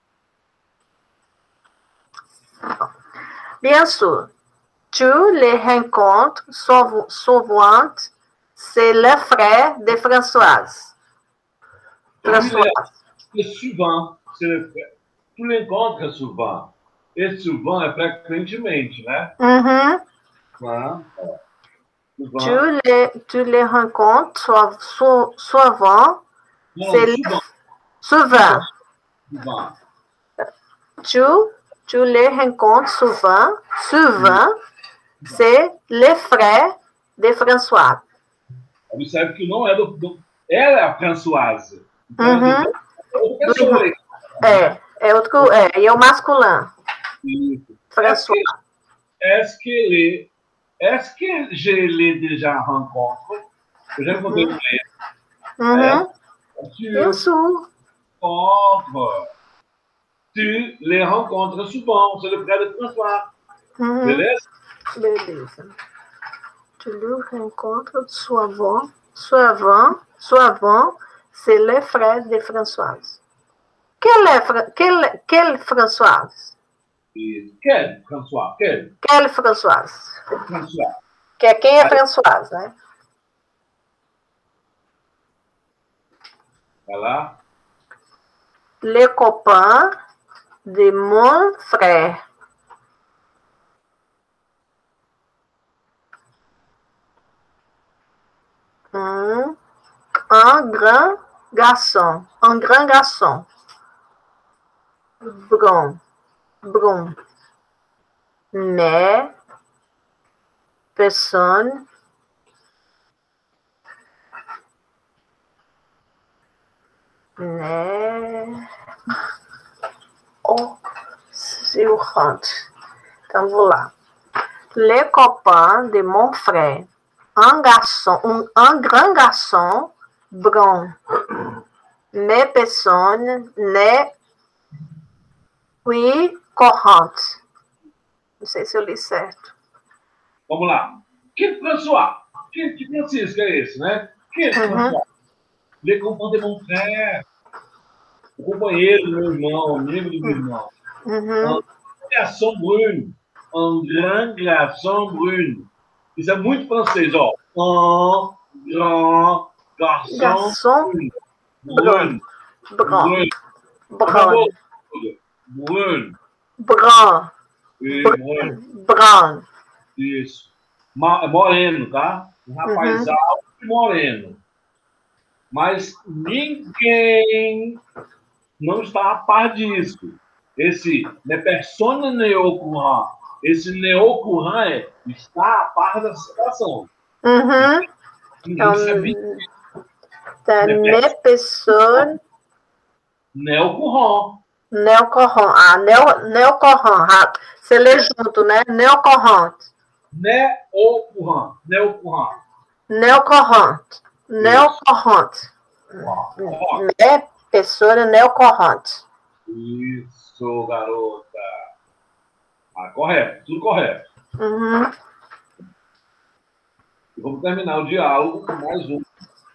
Bien sûr, tu les rencontres souvent, c'est le frère de Françoise. Françoise. É souvent, c'est le frère. Tu l'encontres souvent. E souvent é frequentemente, né? Uhum. Ah, Tu les, tu les rencontres souvent, souvent, c'est le... souvent. Souvent. Tu, tu les rencontres souvent, souvent, c'est le frère de François. Observe que não é do, do... Ela é a Françoise. Então, Uhum. é outra pessoa. É, é outro, é, e é o masculino. Isso. François. Est-ce que les... Est-ce que je l'ai déjà rencontré? Eu já encontrei com ele. Uhum. É? Tu Bien sûr. rencontres. Tu les rencontres souvent. C'est le frère de François. Uhum. Beleza? Beleza. Tu le rencontres souvent, souvent, souvent, c'est le frère de Françoise. Quelle est, quelle, quelle Françoise? Quel, François? Quel? Quelle Françoise? François. Que é quem é Françoise, né? Vai lá. Le copain de mon frère. Un, un grand garçon. Un grand garçon. Brun. Brun. Mais personne n'est au surrant. Então, vou lá. Le copain de mon frère. Un garçon, un, un grand garçon brun. Mais personne n'est oui courante. Não sei se eu li certo. Vamos lá. Que François? Que, que Francisco é esse, né? Que François? Uhum. Le copain de mon frère. O companheiro do meu irmão, amigo do meu irmão. Uhum. Un garçon brun. Un grand garçon brun. Isso é muito francês, ó. Un grand garçon, Garçon brun. brun. Brun. Brun. Brun. Brun. E brun. Brun. Isso. Ma- moreno, tá? Um rapaz Uhum. alto e moreno. Mas ninguém não está a par disso. Esse ne persona ne au courant. Esse ne au courant é está a par da situação. Uhum. Ninguém Então, sabia. tá, ne pessoa Ne au courant. neocorrant. Ah, neo, neocorrant. Ah, você lê junto, né? Neocorrant. Ne au courant. Ne au courant. Neocorrant. Neocorrant. Ó, É pessoa neocorrant. isso, garota. Ah, correto. Tudo correto. Uhum. E vamos terminar o diálogo com mais um.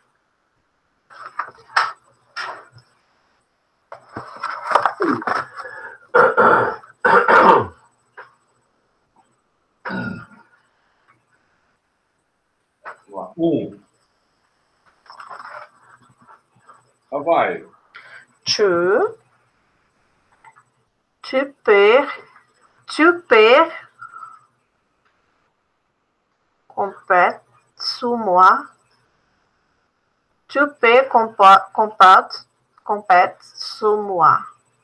Vamos lá. Um. Ah, vai. Tu, tu peux, tu peux compter sur moi. Tu peux compter, compter, compter sur moi.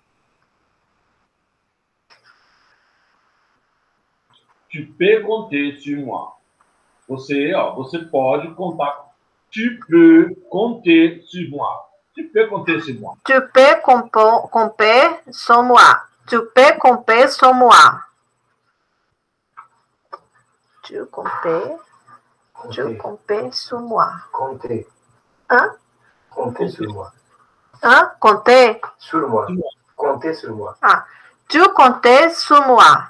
Tu peux compter sur moi. Você, ó, você pode contar. Tu peux compter sur moi. Tu peux compter sur moi. Tu peux compo- compter sur moi. Tu peux compter sur moi. Tu compter, tu Comptez. compter sur moi. Comptez. Hein? Comptez sur moi. Hein? Compter? Sur moi. Comptez sur moi. Ah, tu compter sur moi.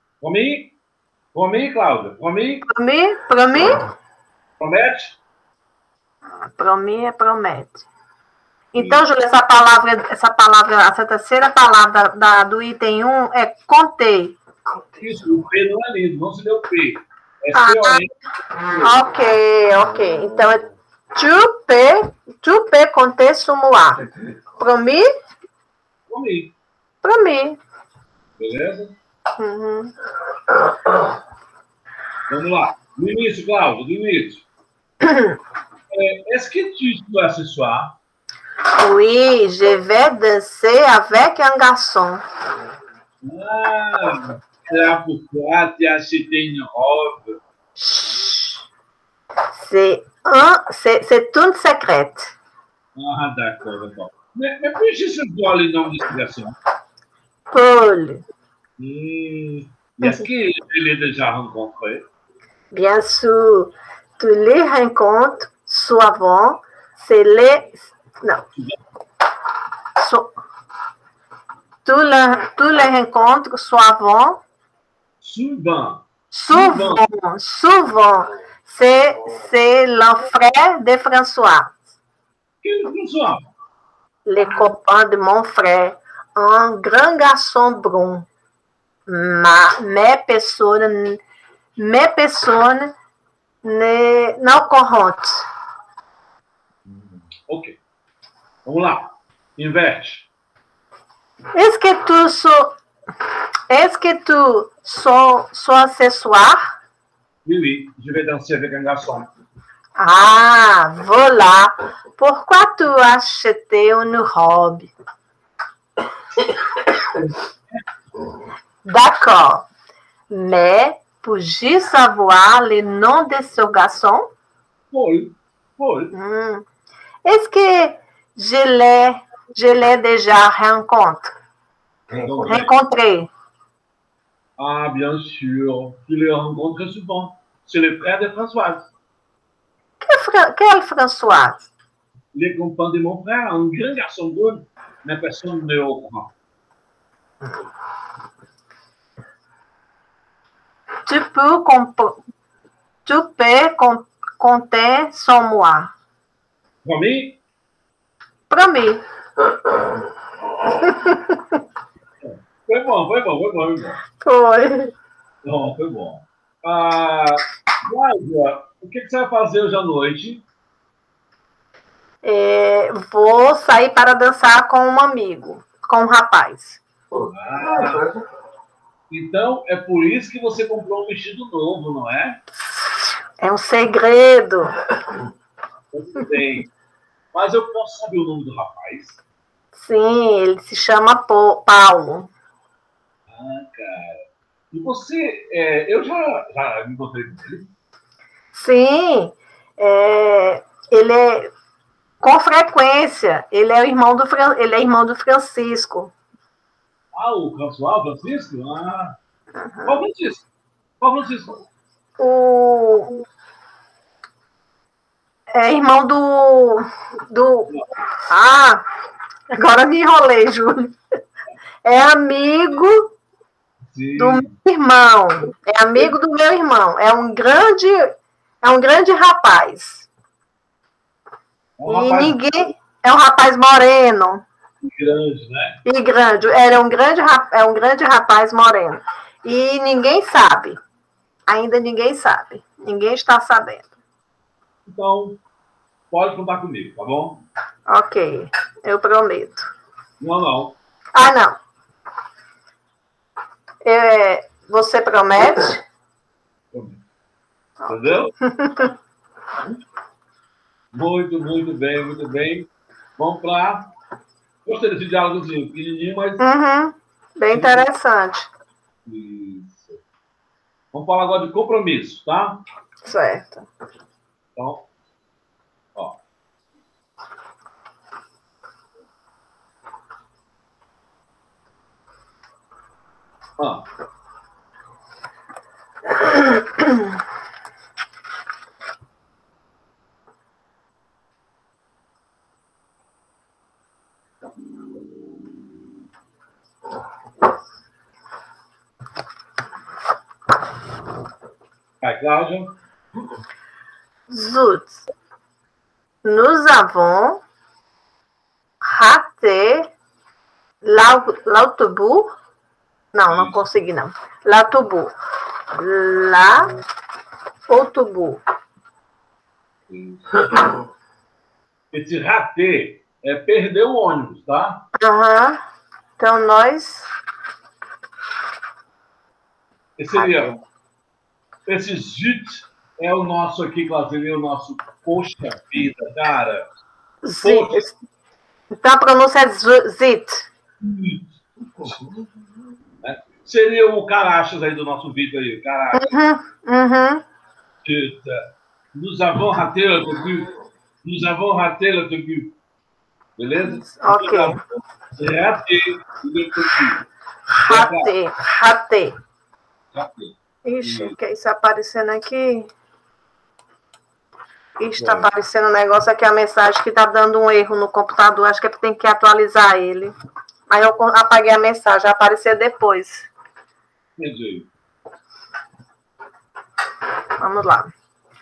Promis? Promis, Cláudia? Promis? Promis? Promis? Promete? Promis é promete. Então, Júlia, essa palavra, essa palavra, essa terceira palavra da, do item um é compter. Isso, o P não é lido, não se deu P. É Ah, C-O-N. ok, ok. Então, é tu peux, tu peux compter sur moi. Promis? Promis. Promis. Beleza? Uhum. Vamos lá. Do início, Cláudio, do início. É, est-ce que tu dois ce soir? Oui, je vais danser avec un garçon. Ah, là pourquoi tu as acheté une robe? C'est un, c'est, c'est une secrète. Ah, d'accord, d'accord. Mais, mais puis-je savoir le nom de ce garçon? Paul. Hum, est-ce que je l'ai déjà rencontré? Bien sûr, tous les rencontres souvent, c'est les... Non. So, tous, les, tous les rencontres souvent... Souvent. Souvent. Souvent. C'est, c'est le frère de François. Quel François? Les copains de mon frère. Un grand garçon brun. Ma, mes personnes... Mes personnes ne, não corrente. Ok. Vamos lá. Inverte. Est-ce que tu so, est-ce que tu so, so ce soir? Oui, oui. Je vais danser avec un garçon. Ah, voilà. Pourquoi tu as acheté une robe? D'accord. Mais puis-je savoir le nom de ce garçon? Paul. Paul. Hum. Est-ce que je l'ai, je l'ai déjà rencontré? rencontré? Ah, bien sûr. Tu le rencontres souvent. C'est le frère de Françoise. Quel, quel Françoise? Les compagnons de mon frère, un grand garçon brun, mais personne ne au courant. Tu peux, comp- tu peux com- compter sur moi. Promis? Promis. Foi bom, foi bom, foi bom, foi bom. Foi. Não, foi bom. Ah, Cláudia, o que, que você vai fazer hoje à noite? É, vou sair para dançar com um amigo, com um rapaz. Ah, então, é por isso que você comprou um vestido novo, não é? É um segredo. Muito bem. Mas eu posso saber o nome do rapaz? Sim, ele se chama Po- Paulo. Ah, cara. E você, é, eu já, já me encontrei com ele? Sim, é, ele é com frequência. Ele é o irmão do Fran- ele é irmão do Francisco. Ah, o François, Francisco? Ah. Uhum. Qual Francisco? Qual Francisco? O é irmão do do ah, agora me enrolei, Júlio. É amigo Sim. do meu irmão. É amigo do meu irmão. É um grande é um grande rapaz. Um e rapaz ninguém é um rapaz moreno. grande, né? E grande, era um grande, é um grande rapaz moreno. E ninguém sabe. Ainda ninguém sabe. Ninguém está sabendo. Então, pode contar comigo, tá bom? Ok, eu prometo. Não, não. Ah, não. É, você promete? Entendeu? Muito, muito bem, muito bem. Vamos para... Gostei desse diálogozinho pequenininho, mas... Uhum, bem interessante. Isso. Vamos falar agora de compromisso, tá? Certo. Então, ó. Ah. Vai, Cláudia. Zut. Nous avons raté l'au- l'autobus. Não, não consegui, não. L'autobus. La autobus. Esse rater é perder o ônibus, tá? Aham. Então, nós... Esse seria... Esse zit é o nosso aqui, Claudinei, o nosso poxa vida, cara. Zit. Então, a pronúncia é zu- zit. Né? Seria o Carachas aí do nosso vídeo aí, Carachas. Uhum, uhum. Eita. Nous avons raté l'autobus. Nous avons raté l'autobus. Beleza? Ok. Raté l'autobus. Raté, raté. Raté. Ixi, o que é isso aparecendo aqui? Ixi, tá É. aparecendo um negócio aqui, a mensagem que tá dando um erro no computador. Acho que é que tem que atualizar ele. Aí eu apaguei a mensagem, vai aparecer depois. Entendi. Vamos lá.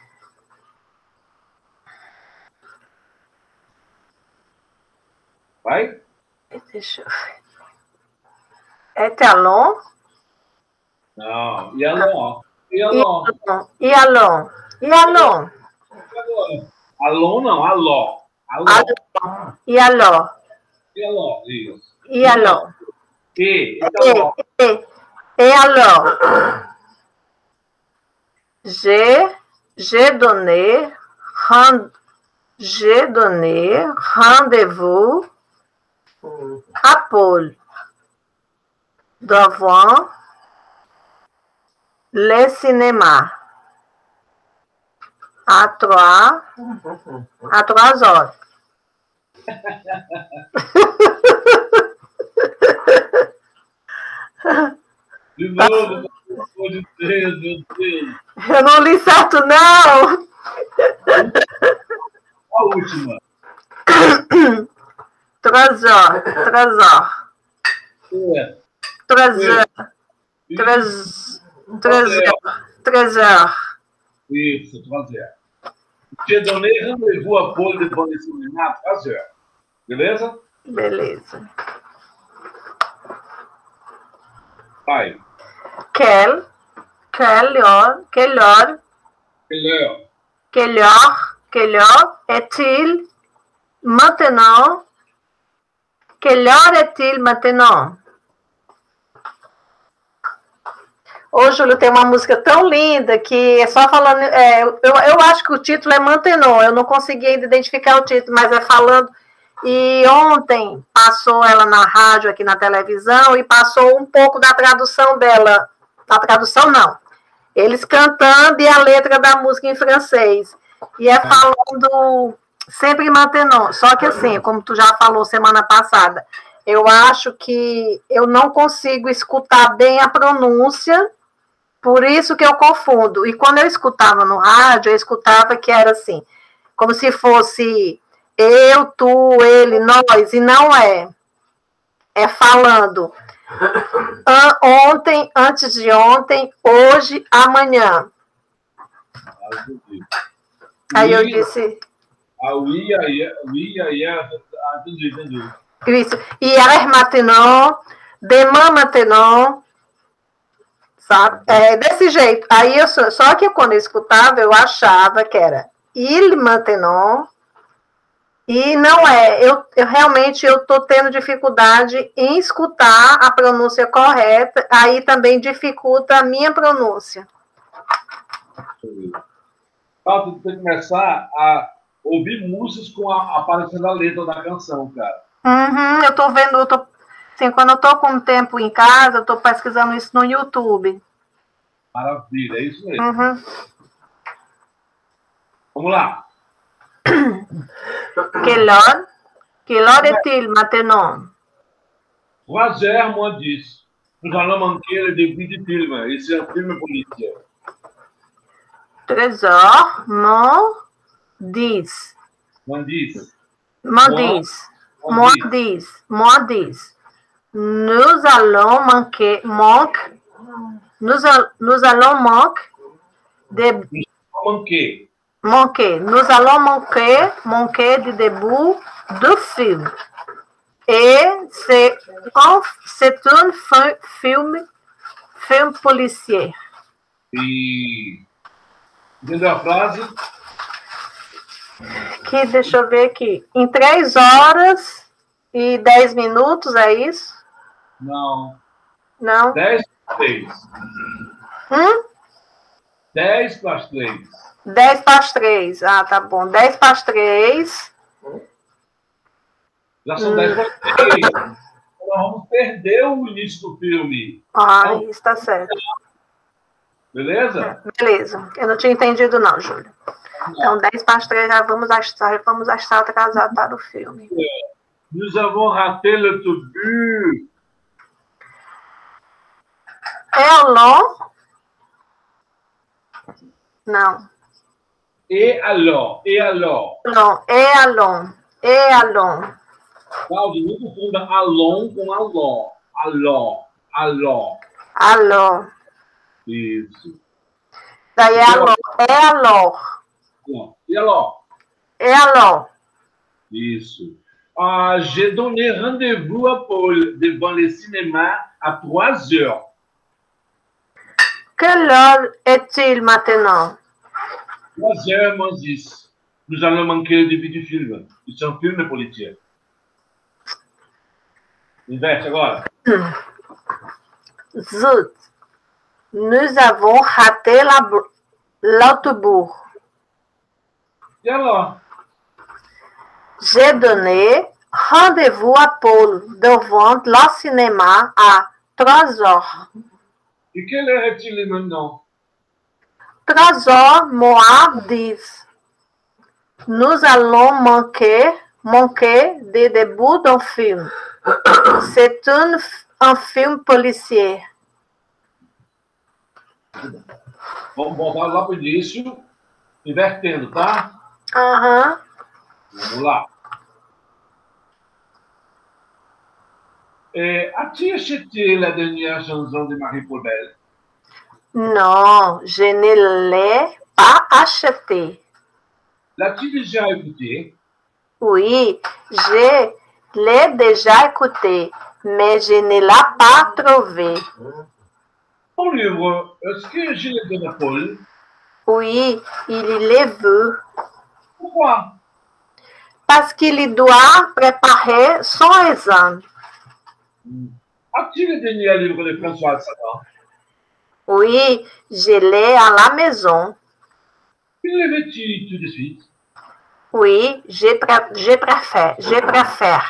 Vai? Deixa eu ver. É talon? Não. E alô? E alô? E alon? E alon? Alô não, alô. Alô. Alon. E alô? E alô, isso. E alô? E, então, E, e, e alô? J'ai, j'ai donné, rend, j'ai donné rendez-vous à Paul devant le cinéma à trois, à trois heures. de novo, pelo amor de Deus, meu Deus. Eu não li certo, não. A última. Três heures, três heures, É. três heures, três, três heures, três heures. Isso, fazer. Te donei rendezvous a Paul depois desse cinéma, fazer. Beleza? Beleza. Vai. Quelle, quelle heure, quelle heure, Melhor. quelle heure, quelle heure est-il maintenant? Quelle heure est-il maintenant? Ô, Júlio, tem uma música tão linda que é só falando. É, eu, eu acho que o título é Mantenon. Eu não consegui ainda identificar o título, mas é falando. E ontem passou ela na rádio, aqui na televisão, e passou um pouco da tradução dela. Da tradução, não. Eles cantando e a letra da música em francês. E é falando sempre Mantenon. Só que assim, como tu já falou semana passada, eu acho que eu não consigo escutar bem a pronúncia. Por isso que eu confundo. E quando eu escutava no rádio, eu escutava que era assim, como se fosse eu, tu, ele, nós, e não é. É falando an- ontem, antes de ontem, hoje, amanhã. Aí eu disse... Ah, oui, aí, oui, aí, ah, entendi, entendi. Isso. Hier maintenant, demain maintenant, sabe? É desse jeito. Aí eu só, só que quando eu escutava, eu achava que era il maintenant, e não é. Eu, eu realmente eu tô tendo dificuldade em escutar a pronúncia correta, aí também dificulta a minha pronúncia. Ah, tu tem que começar a ouvir músicas com a, aparecendo a letra da canção, cara. Uhum, eu tô vendo, eu tô, assim, quando eu tô com tempo em casa, eu tô pesquisando isso no YouTube. Maravilha, é isso mesmo. Uhum. Vamos lá. Quelle heure, quelle heure est-il maintenant? Roger moins dix. Nous allons manquer le début du film. Et c'est un film policier. Três heures, moins dix. Moins dix. Moins Moins- dix. Moins dix. Moins dix. Nous allons manquer, manque, nous, a- nous allons manquer de Manquer. manquer. Nous allons manquer, manquer du début du film. Et c'est un, c'est un fi- film, film policier. E entendeu a frase? Que, deixa eu ver aqui. Em três horas e dez minutos, é isso? Não. Não? dez para as três. Hum? dez para as três. dez para as três. Ah, tá bom. dez para as três. Já são dez para as três. Nós vamos perder o início do filme. Ah, Então, isso tá certo. beleza? Beleza. Eu não tinha entendido, não, Júlio. Então, dez para as três, já vamos estar, já vamos estar atrasados para o filme. Nous avons raté l'autobus. É long? Não. Et alors? Et alors? Não. É long. É long. Cláudio, não confunda alon com aló. Aló. Aló. Alors. Isso. Daí é alors. É alors. E aló? É alors. Isso. Ah, j'ai donné rendez-vous à Paul devant le cinéma à trois heures. Quelle heure est-il maintenant? trois heures moins dix. Nous allons manquer le début du film. C'est un film policier. Inverte agora. Zut. Nous avons raté la- l'autobus. E aló? J'ai donné rendez-vous à Paul devant le cinéma à trois heures. E quelle heure est-il maintenant? trois heures moins dix. Nous allons manquer, manquer de début d'un film. C'est un, un film policier. Vamos voltar lá para o início, invertendo, tá? Aham. Vamos lá. É, as-tu acheté la dernière chanson de Marie-Paul Bell? Non, je ne l'ai pas acheté. L'as-tu déjà écouté? Oui, je l'ai déjà écouté, mais je ne l'ai pas trouvé. Ton livre, est-ce que je le donne à Paul? Oui, il l'a vu. Pourquoi? Parce qu'il doit préparer son examen. As-tu le dernier livre de François Sagan? Oui, je l'ai à la maison. Tu le veux-tu tout de suite? Oui, je, pré- je préfère. Je préfère.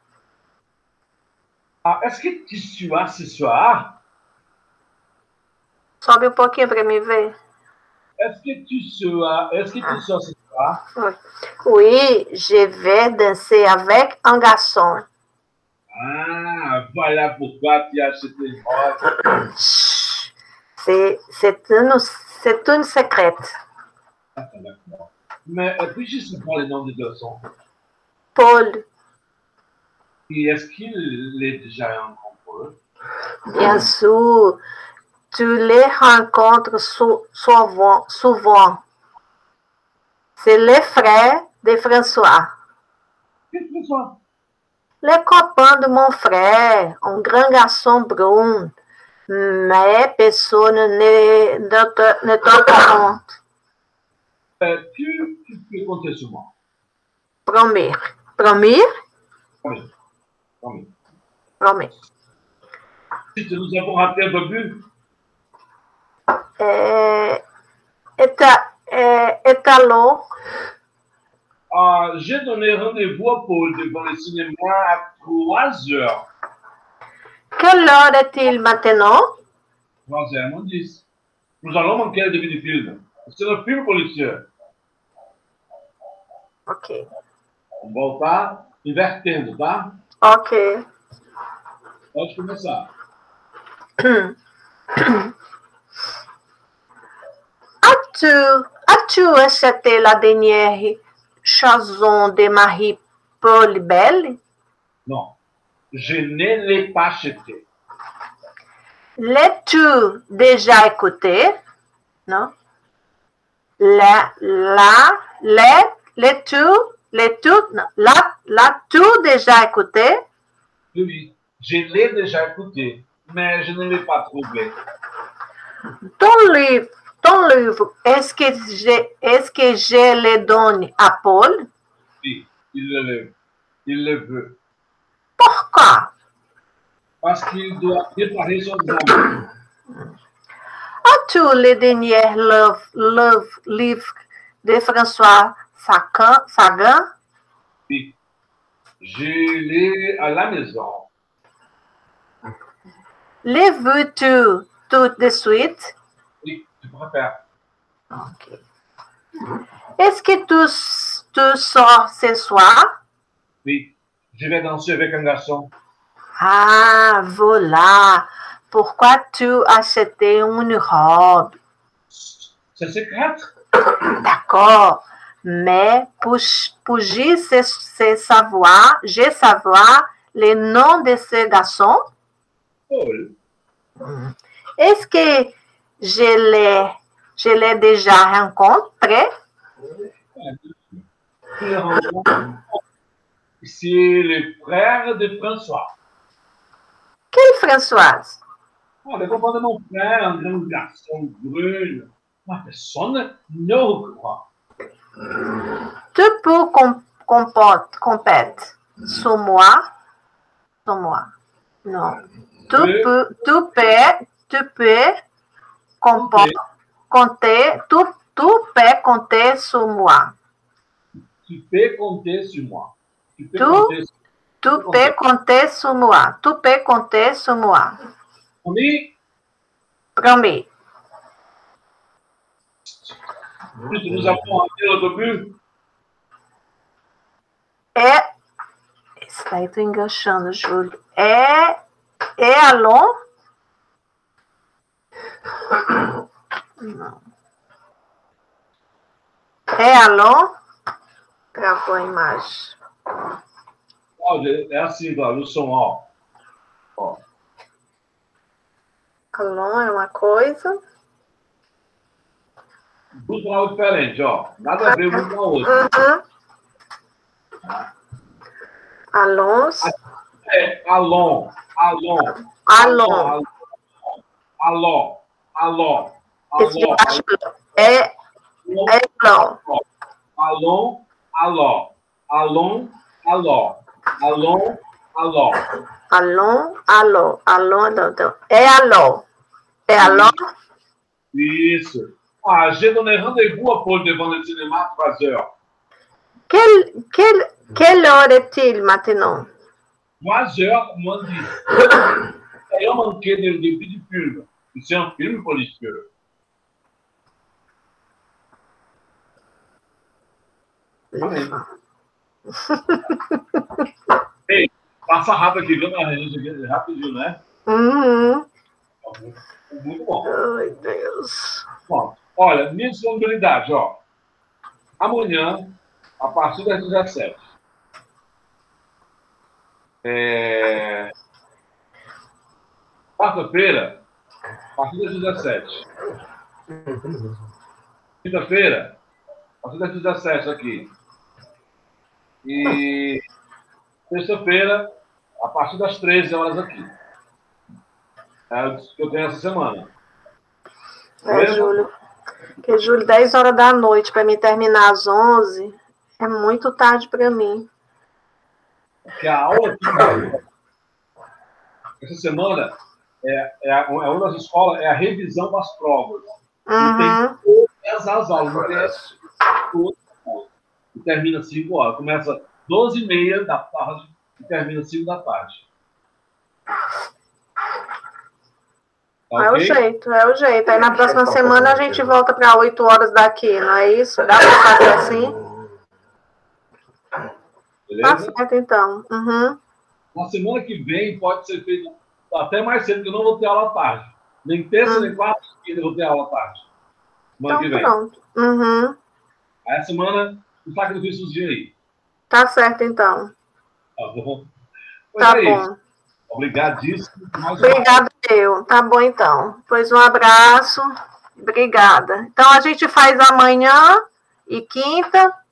Ah, est-ce que tu seras ce soir? Sobe um pouquinho para me ver. Est-ce que tu seras, est-ce que tu seras ce soir? Oui, je vais danser avec un garçon. Ah, voilà pourquoi tu as acheté une robe. Chut, C'est c'est une, c'est une secrète. Ah, d'accord. Mais euh, puis-je savoir le nom de garçon? Paul, Et est-ce qu'il est déjà en amoureux? bien sûr, tu les rencontres sou- souvent. souvent. C'est le frère de François. Qu'est-ce que François? Le copain de mon frère, un grand garçon brun. Mais personne ne, ne te, ne te compte. Euh, tu, tu peux compter sur moi. Promis. Promis? Promis. Promis. Promis. Si nous avons raté un peu plus, É, eta, é, étalon. ah, j'ai donné rendez-vous à Paul devant le cinéma à trois heures. Quelle heure est-il maintenant? trois heures, moins dix. Nous allons manquer le début du film. C'est un film policier. Ok. Vamos voltar invertendo, tá? Ok. Pode começar. As-tu, as-tu acheté la dernière chanson de Marie-Paul Bell? Non. Je ne l'ai pas acheté. L'as-tu déjà écouté? Non? La, la, les, les tout, les tout, non, la, la tout déjà écouté. Oui, je l'ai déjà écouté, mais je ne l'ai pas trouvé. Ton livre, ton livre, est-ce que je, est-ce que je le donne à Paul? Oui, il le veut. Il le veut. Pourquoi? Parce qu'il doit préparer son examen. As-tu le dernier love, love livre de François Sagan? Sagan? Oui, je l'ai à la maison. Le veux-tu tout de suite? Oui, tu préfères. Ok. Est-ce que tu, tu sors ce soir? Oui, je vais danser avec un garçon. Ah, voilà. Pourquoi tu as acheté une robe? C'est secret? D'accord. Mais pour, pour je savoir, je savoir le nom de ce garçon? Paul. Est-ce que je l'ai, je l'ai déjà rencontré? C'est le frère de François. Quelle Françoise? Oh, le copain de mon frère, un grand garçon brun. Ma personne ne le croit. Tu peux com comporte, compète sur moi? Sur moi. Non. Tu Oui. peux, tu peux, tu peux comporte, compter, tu, tu peux compter sur moi. Tu peux compter sur moi. Tu peux Tu, compter sur tu peux compter sur moi. Tu peux compter sur moi. Oui. Promis. Puisque nous avons appris au début. É. Está aí, tô enganchando, Júlio. É. É Alon? Não. É Alon? Gravou a imagem. Cláudia, é assim, Cláudia, o som, ó. Ó. Alon é uma coisa. Duas palavras diferentes, ó. Nada a ver uma com a outra. Uhum. Alonso. É, Alon, Alon. Alon. Aló, aló, Esse de aló. baixo é, é Alon. Alon, aló. Alon, aló. Alon, aló. Alon, alô. Alon, alô. É Alon. É Alon? Isso. Ah, j'ai donné rendez-vous à Paul devant le cinéma à trois heures. Quelle, quelle, quelle heure est-il maintenant? trois heures, moins dix. Eu manquei dele début du film. C'est un film policieux. Ei, passa rápido aqui, viu, na gente? Rapidinho, né? Uhum. Muito bom. Ai, Deus. Bom, olha, minha disponibilidade, ó. Amanhã, a partir das dezessete. É... Quarta-feira, a partir das dezessete. Quinta-feira, a partir das dezessete aqui. E sexta-feira, a partir das treze horas aqui. É o que eu tenho essa semana. É, Beleza? Júlio. Porque, Júlio, dez horas da noite para mim terminar às onze é muito tarde para mim. Porque a aula aqui, essa semana é, é, a, é uma das escolas, é a revisão das provas. Uhum. E tem todas as aulas, não tem as, todas as aulas. E termina às cinco horas. Começa doze e meia da tarde e termina às cinco da tarde. Tá, é okay? o jeito, é o jeito. Aí na próxima semana a gente volta para oito horas daqui, não é isso? Dá para fazer assim? Beleza? Tá certo, então. Uhum. Na semana que vem pode ser feito até mais cedo, porque eu não vou ter aula à tarde. Nem terça, nem quarta, eu vou ter aula à tarde. Semana Então que vem. pronto. Uhum. Aí a semana, o sacrifício dia aí. Tá certo, então. Tá bom? Pois Tá é bom. isso. Obrigadíssimo. Mais uma Obrigado, eu. Tá bom, então. Pois um abraço. Obrigada. Então, a gente faz amanhã e quinta.